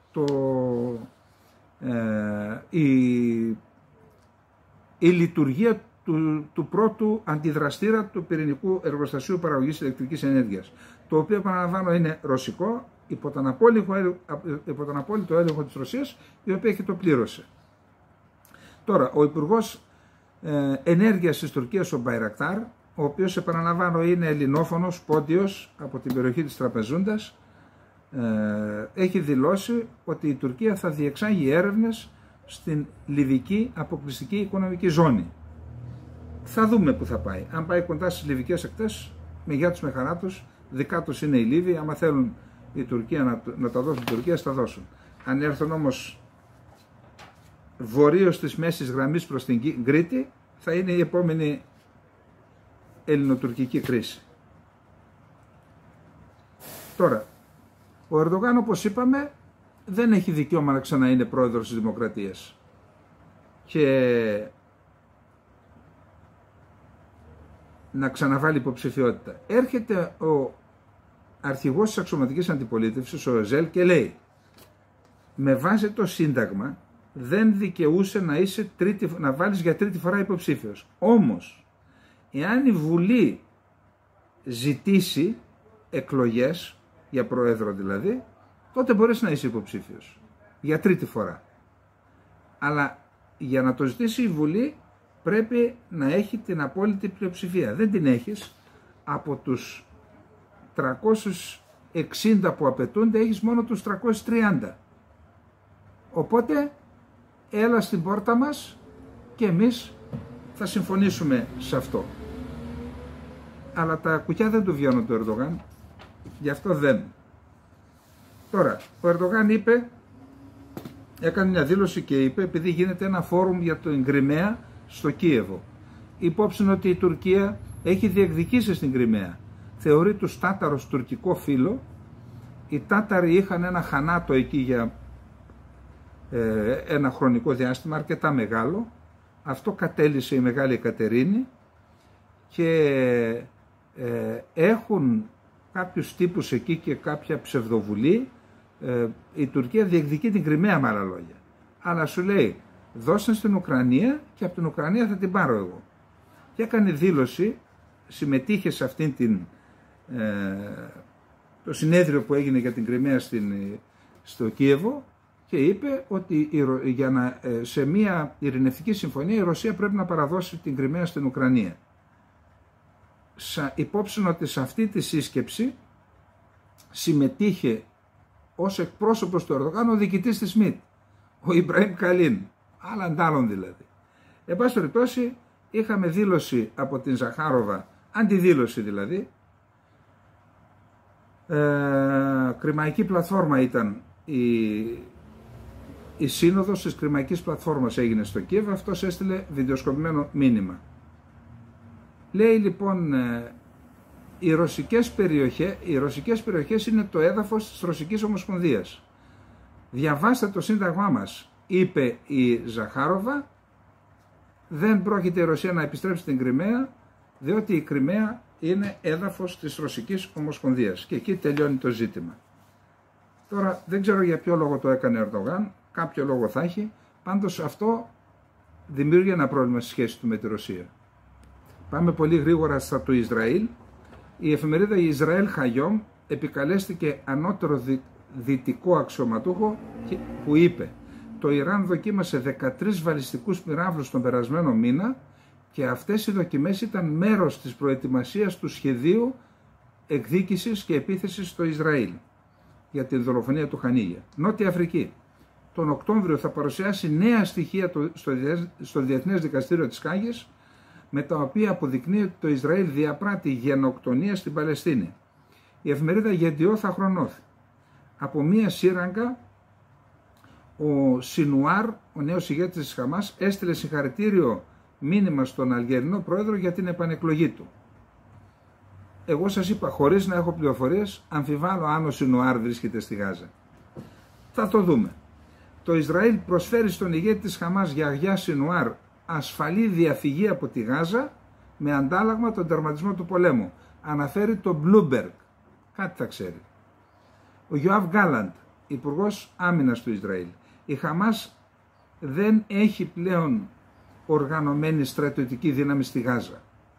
η λειτουργία του πρώτου αντιδραστήρα του πυρηνικού εργοστασίου παραγωγής ηλεκτρικής ενέργειας, το οποίο, επαναλαμβάνω, είναι ρωσικό, υπό τον απόλυτο έλεγχο της Ρωσίας, η οποία και το πλήρωσε. Τώρα, ο Υπουργός Ενέργειας της Τουρκίας, ο Μπαϊρακτάρ, ο οποίος, επαναλαμβάνω, είναι ελληνόφωνος, πόντιος από την περιοχή της Τραπεζούντας, έχει δηλώσει ότι η Τουρκία θα διεξάγει έρευνες στην Λιβική αποκλειστική οικονομική ζώνη. Θα δούμε που θα πάει. Αν πάει κοντά στις λιβικές ακτές, με γεια τους με χαρά τους, δικά τους είναι οι Λίβοι, άμα θέλουν η Τουρκία να τα δώσουν, η Τουρκία θα δώσουν. Αν έρθουν όμως βορείως της μέσης γραμμής προς την Κρήτη, θα είναι η επόμενη ελληνοτουρκική κρίση. Τώρα, ο Ερντογάν, όπως είπαμε, δεν έχει δικαίωμα να ξαναείνε πρόεδρος της Δημοκρατίας. Και να ξαναβάλει υποψηφιότητα. Έρχεται ο αρχηγός της αξιωματικής αντιπολίτευσης, ο Εζέλ, και λέει, με βάση το Σύνταγμα δεν δικαιούσε να βάλεις για τρίτη φορά υποψήφιος. Όμως, εάν η Βουλή ζητήσει εκλογές, για πρόεδρο δηλαδή, τότε μπορείς να είσαι υποψήφιος για τρίτη φορά. Αλλά για να το ζητήσει η Βουλή πρέπει να έχει την απόλυτη πλειοψηφία. Δεν την έχεις. Από τους 360 που απαιτούνται έχεις μόνο τους 330. Οπότε έλα στην πόρτα μας και εμείς θα συμφωνήσουμε σε αυτό. Αλλά τα κουκιά δεν του βγαίνουν του Ερντογάν, γι' αυτό δεν. Τώρα, ο Ερντογάν έκανε μια δήλωση και είπε, επειδή γίνεται ένα φόρουμ για το Κριμαία στο Κίεβο, υπόψη ότι η Τουρκία έχει διεκδικήσει στην Κριμαία. Θεωρεί τους Τάταρους τουρκικό φύλο. Οι Τάταροι είχαν ένα χανάτο εκεί για ένα χρονικό διάστημα αρκετά μεγάλο. Αυτό κατέλυσε η Μεγάλη Εκατερίνη και έχουν κάποιους τύπους εκεί και κάποια ψευδοβουλή. Η Τουρκία διεκδικεί την Κριμαία, με άλλα λόγια. Αλλά σου λέει, δώστε στην Ουκρανία και από την Ουκρανία θα την πάρω εγώ. Και έκανε δήλωση, συμμετείχε σε αυτήν το συνέδριο που έγινε για την Κριμαία στο Κίεβο και είπε ότι σε μια ειρηνευτική συμφωνία η Ρωσία πρέπει να παραδώσει την Κριμαία στην Ουκρανία. Υπόψη ότι σε αυτή τη σύσκεψη συμμετείχε ως εκπρόσωπος του Ερντογάν ο διοικητής της ΜΙΤ, ο Ιμπραήμ Καλίν, άλλαν δηλαδή. Εν πάση περιπτώσει, είχαμε δήλωση από την Ζαχάροβα, αντιδήλωση δηλαδή, Κρημαϊκή πλατφόρμα ήταν η σύνοδος της Κρημαϊκής πλατφόρμας έγινε στο Κίεβο, αυτός έστειλε βιντεοσκοπημένο μήνυμα. Λέει λοιπόν, οι ρωσικές περιοχές είναι το έδαφος της Ρωσικής Ομοσπονδίας. Διαβάστε το Σύνταγμά μας, είπε η Ζαχάροβα, δεν πρόκειται η Ρωσία να επιστρέψει στην Κριμαία, διότι η Κριμαία είναι έδαφος της Ρωσικής Ομοσπονδίας και εκεί τελειώνει το ζήτημα. Τώρα δεν ξέρω για ποιο λόγο το έκανε ο Ερντογάν, κάποιο λόγο θα έχει, πάντως αυτό δημιούργησε ένα πρόβλημα στη σχέση του με τη Ρωσία. Πάμε πολύ γρήγορα στο Ισραήλ. Η εφημερίδα Ισραήλ Χαγιόμ επικαλέστηκε ανώτερο δυτικό αξιωματούχο που είπε: το Ιράν δοκίμασε 13 βαλιστικούς πυράβλους τον περασμένο μήνα και αυτές οι δοκιμές ήταν μέρος της προετοιμασίας του σχεδίου εκδίκησης και επίθεσης στο Ισραήλ για την δολοφονία του Χανίγια. Νότια Αφρική. Τον Οκτώβριο θα παρουσιάσει νέα στοιχεία στο Διεθνές Δικαστήριο της Χάγης, με τα οποία αποδεικνύει ότι το Ισραήλ διαπράττει γενοκτονία στην Παλαιστίνη. Η εφημερίδα Γεντιό θα χρονώθει. Από μία σύραγγα, ο Σινουάρ, ο νέος ηγέτης της Χαμάς, έστειλε συγχαρητήριο μήνυμα στον Αλγερινό πρόεδρο για την επανεκλογή του. Εγώ σας είπα, χωρίς να έχω πληροφορίες, αμφιβάλλω αν ο Σινουάρ βρίσκεται στη Γάζα. Θα το δούμε. Το Ισραήλ προσφέρει στον ηγέτη της Χαμάς, Γιαγιά Σινουάρ, ασφαλή διαφυγή από τη Γάζα με αντάλλαγμα τον τερματισμό του πολέμου. Αναφέρει το Bloomberg. Κάτι θα ξέρει. Ο Γιωάβ Γκάλαντ, υπουργός άμυνας του Ισραήλ. Η Χαμάς δεν έχει πλέον οργανωμένη στρατιωτική δύναμη στη Γάζα.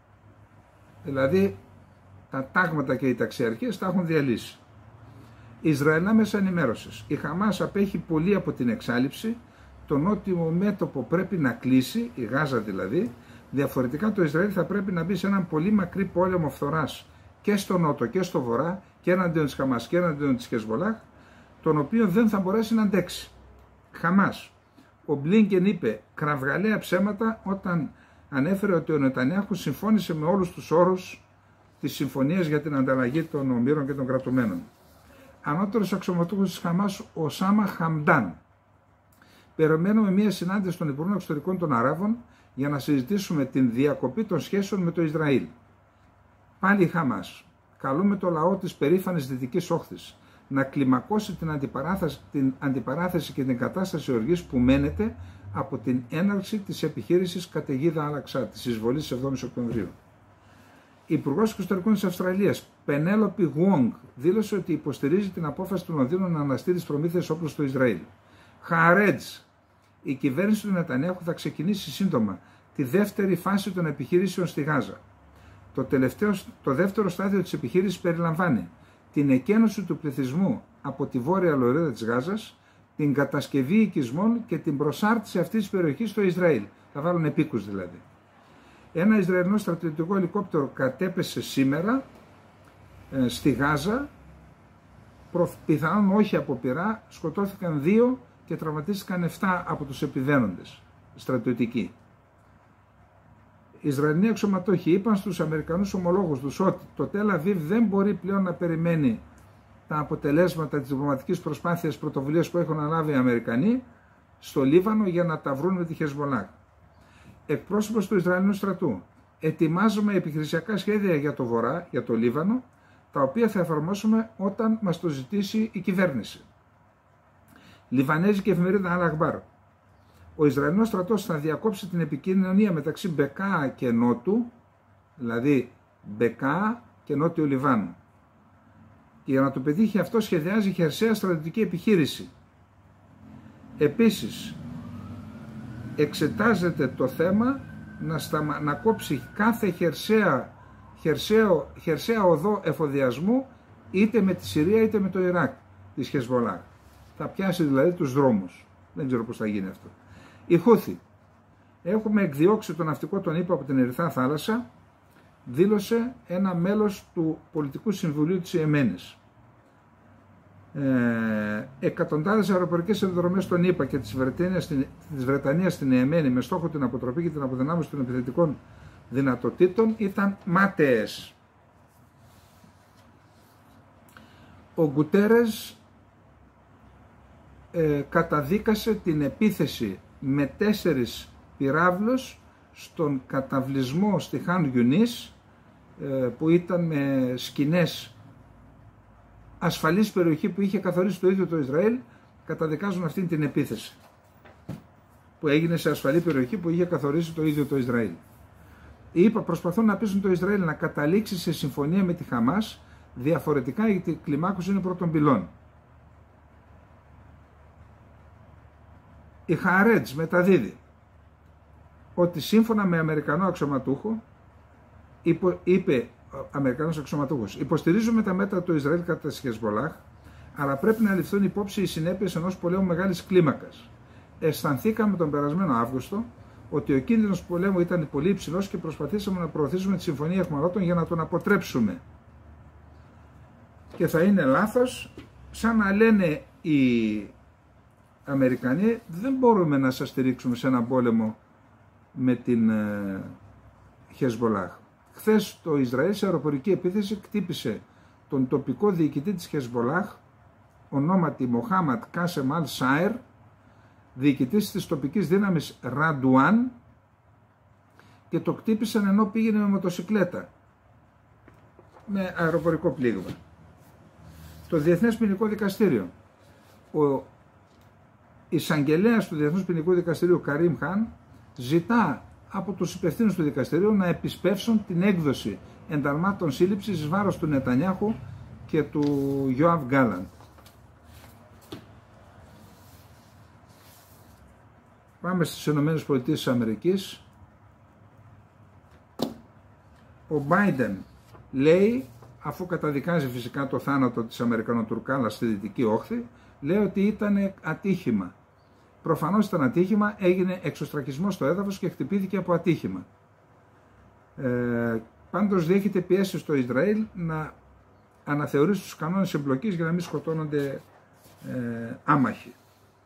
Δηλαδή τα τάγματα και οι ταξιαρχίες τα έχουν διαλύσει. Ισραηλινά μέσα ενημέρωσης. Η Χαμάς απέχει πολύ από την εξάλειψη. Το νότιο μέτωπο πρέπει να κλείσει, η Γάζα δηλαδή. Διαφορετικά το Ισραήλ θα πρέπει να μπει σε έναν πολύ μακρύ πόλεμο φθοράς και στο νότο και στο βορρά και εναντίον της Χαμάς και εναντίον της Χεσμολάχ, τον οποίο δεν θα μπορέσει να αντέξει. Χαμάς. Ο Μπλίνκεν είπε κραυγαλαία ψέματα όταν ανέφερε ότι ο Νετανιάχου συμφώνησε με όλους τους όρους της συμφωνίας για την ανταλλαγή των ομήρων και των κρατουμένων. Ανώτερος αξιωματούχος της Χαμάς, ο Σάμα Χαμντάν. Περιμένουμε μια συνάντηση των Υπουργών Εξωτερικών των Αράβων για να συζητήσουμε την διακοπή των σχέσεων με το Ισραήλ. Πάλι η Χαμάς. Καλούμε το λαό της περήφανης Δυτικής Όχθης να κλιμακώσει την αντιπαράθεση και την κατάσταση οργής που μένεται από την έναρξη της επιχείρησης καταιγίδα Αλαξά, της εισβολής της 7ης Οκτωβρίου. Η Υπουργός Εξωτερικών της Αυστραλίας, Πενέλοπι Γουόγκ, δήλωσε ότι υποστηρίζει την απόφαση του Λονδίνου να αναστείλει τις προμήθειες όπλων στο Ισραήλ. Χαρέτζ. Η κυβέρνηση του Νετανιάχου θα ξεκινήσει σύντομα τη δεύτερη φάση των επιχειρήσεων στη Γάζα. Το δεύτερο στάδιο της επιχείρησης περιλαμβάνει την εκένωση του πληθυσμού από τη βόρεια λωρίδα της Γάζας, την κατασκευή οικισμών και την προσάρτηση αυτής της περιοχής στο Ισραήλ. Θα βάλουν επίκους δηλαδή. Ένα Ισραηλινό στρατιωτικό ελικόπτερο κατέπεσε σήμερα στη Γάζα, πιθανόν όχι από πυρά, σκοτώθηκαν 2 και τραυματίστηκαν 7 από τους επιβαίνοντες στρατιωτικοί. Οι Ισραηλινοί αξιωματούχοι είπαν στους Αμερικανούς ομολόγους τους ότι το Τελ Αβίβ δεν μπορεί πλέον να περιμένει τα αποτελέσματα της διπλωματικής προσπάθειας πρωτοβουλίας που έχουν αναλάβει οι Αμερικανοί στο Λίβανο για να τα βρουν με τη Χεσμολάχ. Εκπρόσωπος του Ισραηλινού στρατού. Ετοιμάζουμε επιχειρησιακά σχέδια για το Βορρά, για το Λίβανο, τα οποία θα εφαρμόσουμε όταν μας το ζητήσει η κυβέρνηση. Λιβανέζικη εφημερίδα Αλ Αχμπάρ. Ο Ισραηλινός στρατός θα διακόψει την επικοινωνία μεταξύ Μπεκά και Νότου, δηλαδή Μπεκά και Νότιο Λιβάνου. Και για να το πετύχει αυτό σχεδιάζει χερσαία στρατιωτική επιχείρηση. Επίσης, εξετάζεται το θέμα να κόψει κάθε χερσαία οδό εφοδιασμού είτε με τη Συρία είτε με το Ιράκ της Χεσμολάχ. Θα πιάσει δηλαδή τους δρόμους. Δεν ξέρω πώς θα γίνει αυτό. Οι Χούθι. Έχουμε εκδιώξει το ναυτικό των ΗΠΑ από την Ερυθρά Θάλασσα, δήλωσε ένα μέλος του Πολιτικού Συμβουλίου της Ιεμένης. Εκατοντάδες αεροπορικές ενδρομές των ΗΠΑ και της Βρετανίας στην Ιεμένη με στόχο την αποτροπή και την αποδυνάμωση των επιθετικών δυνατοτήτων ήταν μάταιες. Ο Γκουτέρες καταδίκασε την επίθεση με 4 πυράβλους στον καταβλισμό στη Χαν Γιουνίς που ήταν με σκηνές, ασφαλής περιοχή που είχε καθορίσει το ίδιο το Ισραήλ. Καταδικάζουν αυτή την επίθεση που έγινε σε ασφαλή περιοχή που είχε καθορίσει το ίδιο το Ισραήλ. Οι ΗΠΑ προσπαθούν να πείσουν το Ισραήλ να καταλήξει σε συμφωνία με τη Χαμάς, διαφορετικά γιατί η κλιμάκωση είναι πρώτων πυλών. Η Χααρέτζ μεταδίδει ότι σύμφωνα με Αμερικανό αξιωματούχο, είπε Αμερικανός αξιωματούχος, υποστηρίζουμε τα μέτρα του Ισραήλ κατά της Χεσμολάχ, αλλά πρέπει να ληφθούν υπόψη οι συνέπειες ενός πολέμου μεγάλης κλίμακας. Αισθανθήκαμε τον περασμένο Αύγουστο ότι ο κίνδυνος του πολέμου ήταν πολύ υψηλός και προσπαθήσαμε να προωθήσουμε τη Συμφωνία Αιχμαλώτων για να τον αποτρέψουμε. Και θα είναι λάθος, σαν να λένε οι Αμερικανοί, δεν μπορούμε να σας στηρίξουμε σε έναν πόλεμο με την Χεσμολάχ. Χθες το Ισραήλ σε αεροπορική επίθεση κτύπησε τον τοπικό διοικητή της Χεσμολάχ, ονόματι Μοχάμαντ Κάσεμ Αλ Σάερ, διοικητής της τοπικής δύναμης Ραντουάν, και το κτύπησαν ενώ πήγαινε με μοτοσικλέτα, με αεροπορικό πλήγμα. Το Διεθνές Ποινικό Δικαστήριο, ο εισαγγελέας του Διεθνούς Ποινικού Δικαστηρίου Καρίμ Χαν ζητά από τους υπευθύνους του δικαστηρίου να επισπεύσουν την έκδοση ενταλμάτων σύλληψης εις βάρος του Νετανιάχου και του Γιόαβ Γκάλαντ. Πάμε στις ΗΠΑ. Ο Μπάιντεν λέει, αφού καταδικάζει φυσικά το θάνατο της Αμερικανοτουρκάλας στη Δυτική Όχθη, λέει ότι ήταν ατύχημα. Προφανώς ήταν ατύχημα, έγινε εξωστρακισμός στο έδαφος και χτυπήθηκε από ατύχημα. Πάντως δέχεται πιέσεις στο Ισραήλ να αναθεωρήσει τους κανόνες εμπλοκής για να μην σκοτώνονται άμαχοι.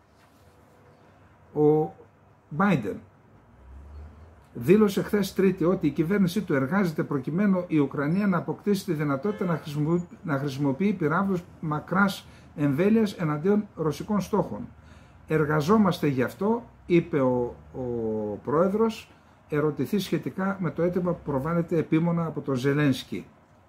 Ο Μπάιντεν δήλωσε χθες Τρίτη ότι η κυβέρνησή του εργάζεται προκειμένου η Ουκρανία να αποκτήσει τη δυνατότητα να χρησιμοποιεί πυράβλους μακράς εμβέλειας εναντίον ρωσικών στόχων. Εργαζόμαστε γι' αυτό, είπε ο πρόεδρος, ερωτηθεί σχετικά με το αίτημα που προβάλλεται επίμονα από τον Ζελένσκι.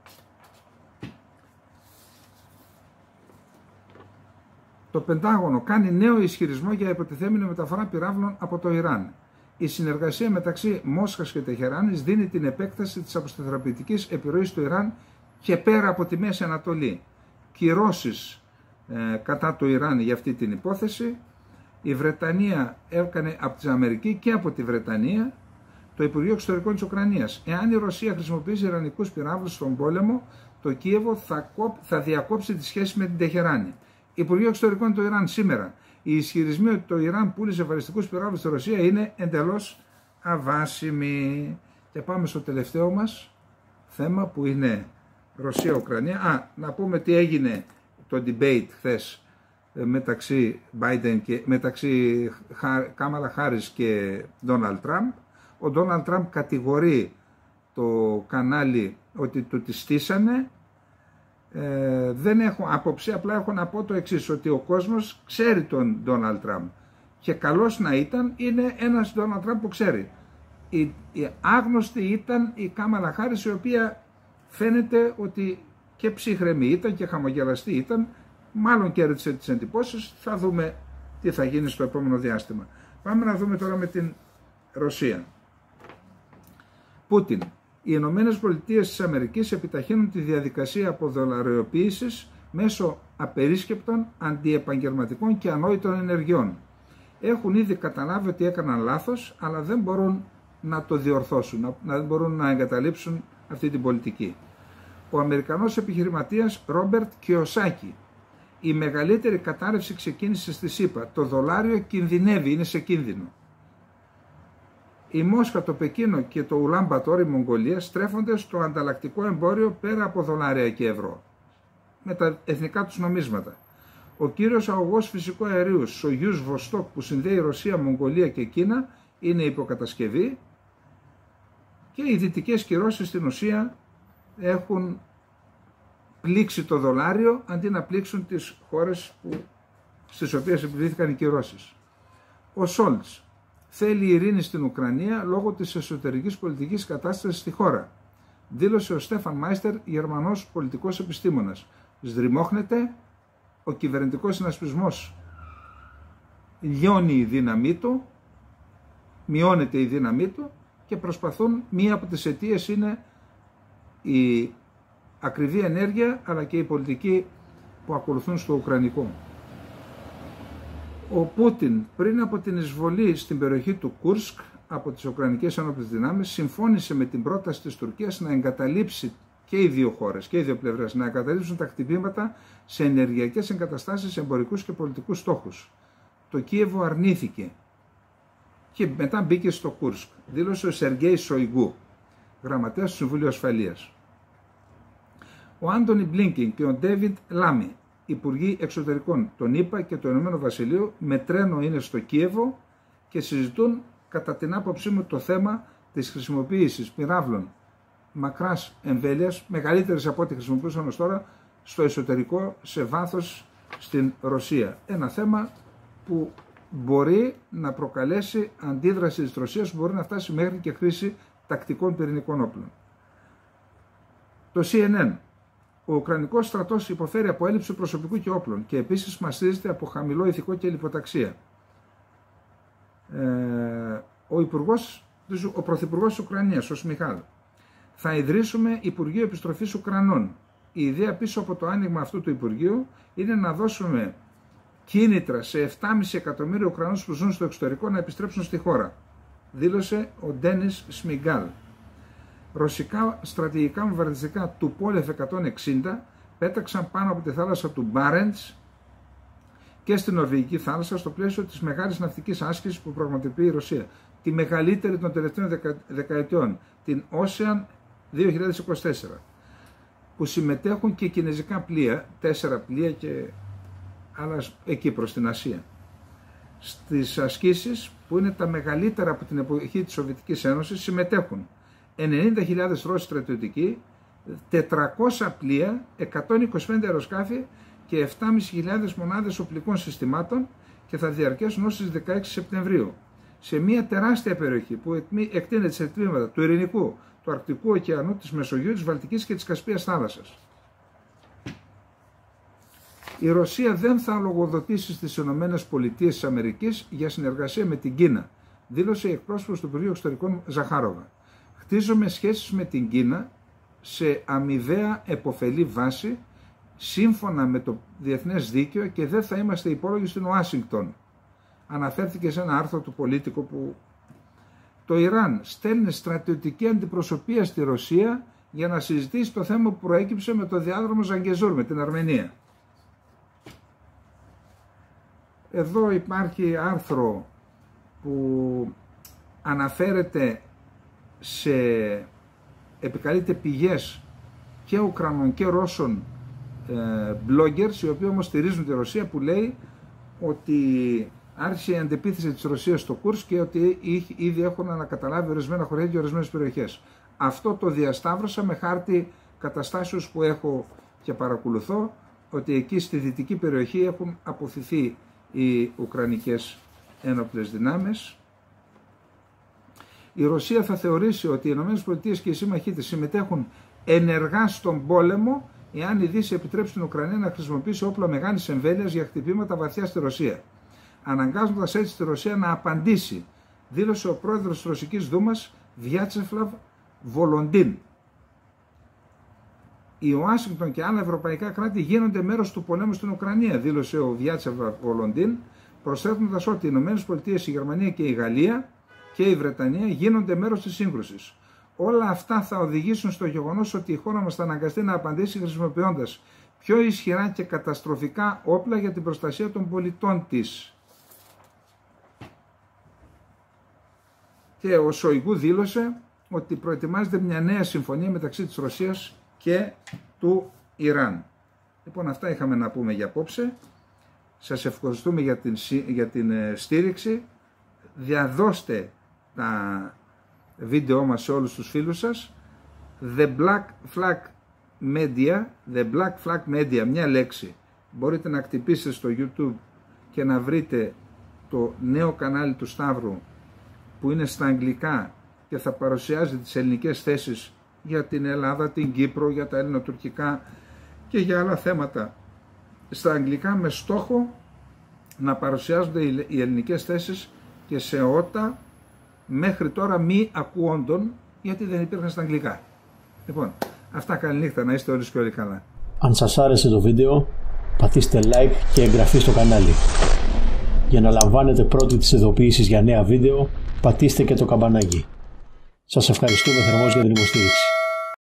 Το Πεντάγωνο κάνει νέο ισχυρισμό για υποτιθέμενη μεταφορά πυράβλων από το Ιράν. Η συνεργασία μεταξύ Μόσχας και Τεχεράνης δίνει την επέκταση της αποσταθεροποιητικής επιρροής του Ιράν και πέρα από τη Μέση Ανατολή. Κυρώσεις κατά το Ιράν για αυτή την υπόθεση. Η Βρετανία έκανε από την Αμερική και από τη Βρετανία το Υπουργείο Εξωτερικών της Ουκρανίας. Εάν η Ρωσία χρησιμοποιήσει ιρανικούς πυράβλους στον πόλεμο, το Κίεβο θα διακόψει τη σχέση με την Τεχεράνη. Υπουργείο Εξωτερικών του Ιράν σήμερα. Οι ισχυρισμοί ότι το Ιράν πούλησε βαλιστικούς πυράβλους στη Ρωσία είναι εντελώς αβάσιμοι. Και πάμε στο τελευταίο μας θέμα που είναι Ρωσία-Ουκρανία. Να πούμε τι έγινε το debate χθες μεταξύ Κάμαλα Χάρις και Ντόναλντ Τραμπ. Ο Ντόναλντ Τραμπ κατηγορεί το κανάλι ότι το τη στήσανε. Δεν έχω άποψη, απλά έχω να πω το εξής, ότι ο κόσμος ξέρει τον Ντόναλντ Τραμπ και καλός να ήταν, είναι ένας Ντόναλντ Τραμπ που ξέρει. Η άγνωστη ήταν η Κάμαλα Χάρις, η οποία φαίνεται ότι και ψύχρεμη ήταν και χαμογελαστή ήταν, μάλλον κέρδισε τις εντυπώσεις. Θα δούμε τι θα γίνει στο επόμενο διάστημα. Πάμε να δούμε τώρα με την Ρωσία. Πούτιν. Οι Ηνωμένες Πολιτείες της Αμερικής επιταχύνουν τη διαδικασία αποδολαριοποίησης μέσω απερίσκεπτων, αντιεπαγγελματικών και ανόητων ενεργειών. Έχουν ήδη καταλάβει ότι έκαναν λάθος, αλλά δεν μπορούν να το διορθώσουν, δεν μπορούν να εγκαταλείψουν αυτή την πολιτική. Ο Αμερικανός επιχειρηματίας Ρόμπερτ Κιοσάκη. Η μεγαλύτερη κατάρρευση ξεκίνησε στη ΣΥΠΑ. Το δολάριο κινδυνεύει, είναι σε κίνδυνο. Η Μόσχα, το Πεκίνο και το Ουλάν-Μπατόρ, η Μογγολία, στρέφονται στο ανταλλακτικό εμπόριο πέρα από δολάρια και ευρώ, με τα εθνικά τους νομίσματα. Ο κύριος αγωγός φυσικού αερίου Σογιούς Βοστόκ, που συνδέει Ρωσία, Μογγολία και Κίνα, είναι υποκατασκευή και οι δυτικές κυρώσεις στην ουσία έχουν πλήξει το δολάριο αντί να πλήξουν τις χώρες στις οποίες επιβλήθηκαν οι κυρώσεις. Ο Σόλτς θέλει ειρήνη στην Ουκρανία λόγω της εσωτερικής πολιτικής κατάστασης στη χώρα, δήλωσε ο Στέφαν Μάιστερ, Γερμανός πολιτικός επιστήμονας. Σδριμώχνεται, ο κυβερνητικός συνασπισμός λιώνει η δύναμή του, μειώνεται η δύναμή του και προσπαθούν, μία από τις αιτίες είναι η ακριβή ενέργεια αλλά και η πολιτική που ακολουθούν στο Ουκρανικό. Ο Πούτιν πριν από την εισβολή στην περιοχή του Κούρσκ από τις Ουκρανικές Ενόπλες Δυνάμεις συμφώνησε με την πρόταση της Τουρκίας να εγκαταλείψει και οι δύο χώρες και οι δύο πλευρές να εγκαταλείψουν τα χτυπήματα σε ενεργειακές εγκαταστάσεις, εμπορικούς και πολιτικούς στόχους. Το Κίεβο αρνήθηκε και μετά μπήκε στο Κούρσκ, δήλωσε ο Σεργέη Σοϊγκού, γραμματέας του Συμβουλίου Ασφαλείας. Ο Άντονι Μπλίνκεν και ο Ντέιβιντ Λάμι, υπουργοί εξωτερικών των ΗΠΑ και του Ηνωμένου Βασιλείου, με τρένο είναι στο Κίεβο και συζητούν κατά την άποψή μου το θέμα της χρησιμοποίησης πυράβλων μακράς εμβέλειας, μεγαλύτερες από ό,τι χρησιμοποιούσαν ως τώρα, στο εσωτερικό, σε βάθος στην Ρωσία. Ένα θέμα που μπορεί να προκαλέσει αντίδραση της Ρωσίας, που μπορεί να φτάσει μέχρι και χρήση τακτικών πυρηνικών όπλων. Το CNN. Ο Ουκρανικός στρατός υποφέρει από έλλειψη προσωπικού και όπλων και επίσης μαστίζεται από χαμηλό ηθικό και λιποταξία. Ο Πρωθυπουργός της Ουκρανίας, ο Σμιχάλ. Θα ιδρύσουμε Υπουργείο Επιστροφής Ουκρανών. Η ιδέα πίσω από το άνοιγμα αυτού του Υπουργείου είναι να δώσουμε κίνητρα σε 7,5 εκατομμύρια Ουκρανούς που ζουν στο εξωτερικό να επιστρέψουν στη χώρα, δήλωσε ο Ντένις Σμιγκάλ. Ρωσικά στρατηγικά βομβαρδιστικά του Πόλεφ 160 πέταξαν πάνω από τη θάλασσα του Μπάρεντς και στην Νορβηγική θάλασσα στο πλαίσιο της μεγάλης ναυτικής άσκησης που πραγματοποιεί η Ρωσία, τη μεγαλύτερη των τελευταίων δεκαετιών, την Ocean 2024, που συμμετέχουν και κινέζικα πλοία, 4 πλοία και άλλα εκεί προς την Ασία. Στις ασκήσεις, που είναι τα μεγαλύτερα από την εποχή της Σοβιετικής Ένωσης, συμμετέχουν 90.000 Ρώσοι στρατιωτικοί, 400 πλοία, 125 αεροσκάφη και 7.500 μονάδες οπλικών συστημάτων και θα διαρκέσουν ως τις 16 Σεπτεμβρίου. Σε μια τεράστια περιοχή που εκτείνεται σε τμήματα του Ειρηνικού, του Αρκτικού ωκεανού, της Μεσογείου, της Βαλτικής και της Κασπίας θάλασσας. Η Ρωσία δεν θα λογοδοτήσει στις ΗΠΑ για συνεργασία με την Κίνα, δήλωσε η εκπρόσωπος του Υπουργείου Εξωτερικών Ζαχάροβα. Χτίζουμε σχέσεις με την Κίνα σε αμοιβαία επωφελή βάση, σύμφωνα με το διεθνές δίκαιο και δεν θα είμαστε υπόλογοι στην Ουάσιγκτον. Αναφέρθηκε σε ένα άρθρο του Πολίτικο που το Ιράν στέλνει στρατιωτική αντιπροσωπεία στη Ρωσία για να συζητήσει το θέμα που προέκυψε με το διάδρομο Ζαγκεζούρ με την Αρμενία. Εδώ υπάρχει άρθρο που αναφέρεται επικαλείται πηγές και Ουκρανών και Ρώσων bloggers, οι οποίοι όμως στηρίζουν τη Ρωσία, που λέει ότι άρχισε η αντεπίθεση της Ρωσίας στο Κούρσκ και ότι ήδη έχουν ανακαταλάβει ορισμένα χωριά και ορισμένες περιοχές. Αυτό το διασταύρωσα με χάρτη καταστάσεως που έχω και παρακολουθώ, ότι εκεί στη δυτική περιοχή έχουν αποθηθεί οι Ουκρανικές ένοπλες δυνάμεις. Η Ρωσία θα θεωρήσει ότι οι ΗΠΑ και οι σύμμαχοί της συμμετέχουν ενεργά στον πόλεμο εάν η Δύση επιτρέψει στην Ουκρανία να χρησιμοποιήσει όπλα μεγάλης εμβέλειας για χτυπήματα βαθιά στη Ρωσία, αναγκάζοντας έτσι τη Ρωσία να απαντήσει, δήλωσε ο πρόεδρος της Ρωσικής Δούμας Βιάτσεσλαβ Βολοντίν. Η Ουάσιγκτον και άλλα ευρωπαϊκά κράτη γίνονται μέρος του πολέμου στην Ουκρανία, δήλωσε ο Βιάτσεσλαβ Βολοντίν, προσθέτοντας ότι οι ΗΠΑ, η Γερμανία και η Γαλλία και η Βρετανία γίνονται μέρος της σύγκρουσης. Όλα αυτά θα οδηγήσουν στο γεγονός ότι η χώρα μας θα αναγκαστεί να απαντήσει χρησιμοποιώντας πιο ισχυρά και καταστροφικά όπλα για την προστασία των πολιτών της. Και ο Σοϊγκού δήλωσε ότι προετοιμάζεται μια νέα συμφωνία μεταξύ της Ρωσίας και του Ιράν. Λοιπόν, αυτά είχαμε να πούμε για απόψε. Σας ευχαριστούμε για την στήριξη. Διαδώστε τα βίντεό μας σε όλους τους φίλους σας. The Black Flag Media, μια λέξη. Μπορείτε να χτυπήσετε στο YouTube και να βρείτε το νέο κανάλι του Σταύρου που είναι στα αγγλικά και θα παρουσιάζει τις ελληνικές θέσεις για την Ελλάδα, την Κύπρο, για τα ελληνοτουρκικά και για άλλα θέματα στα αγγλικά, με στόχο να παρουσιάζονται οι ελληνικές θέσεις και σε ότα μέχρι τώρα μη ακούοντων, γιατί δεν υπήρχαν στα αγγλικά. Λοιπόν, αυτά, καλή νύχτα, να είστε όλοι και όλοι καλά. Αν σας άρεσε το βίντεο, πατήστε like και εγγραφή στο κανάλι. Για να λαμβάνετε πρώτοι τις ειδοποιήσεις για νέα βίντεο, πατήστε και το καμπανάκι. Σας ευχαριστούμε θερμώς για την υποστήριξη.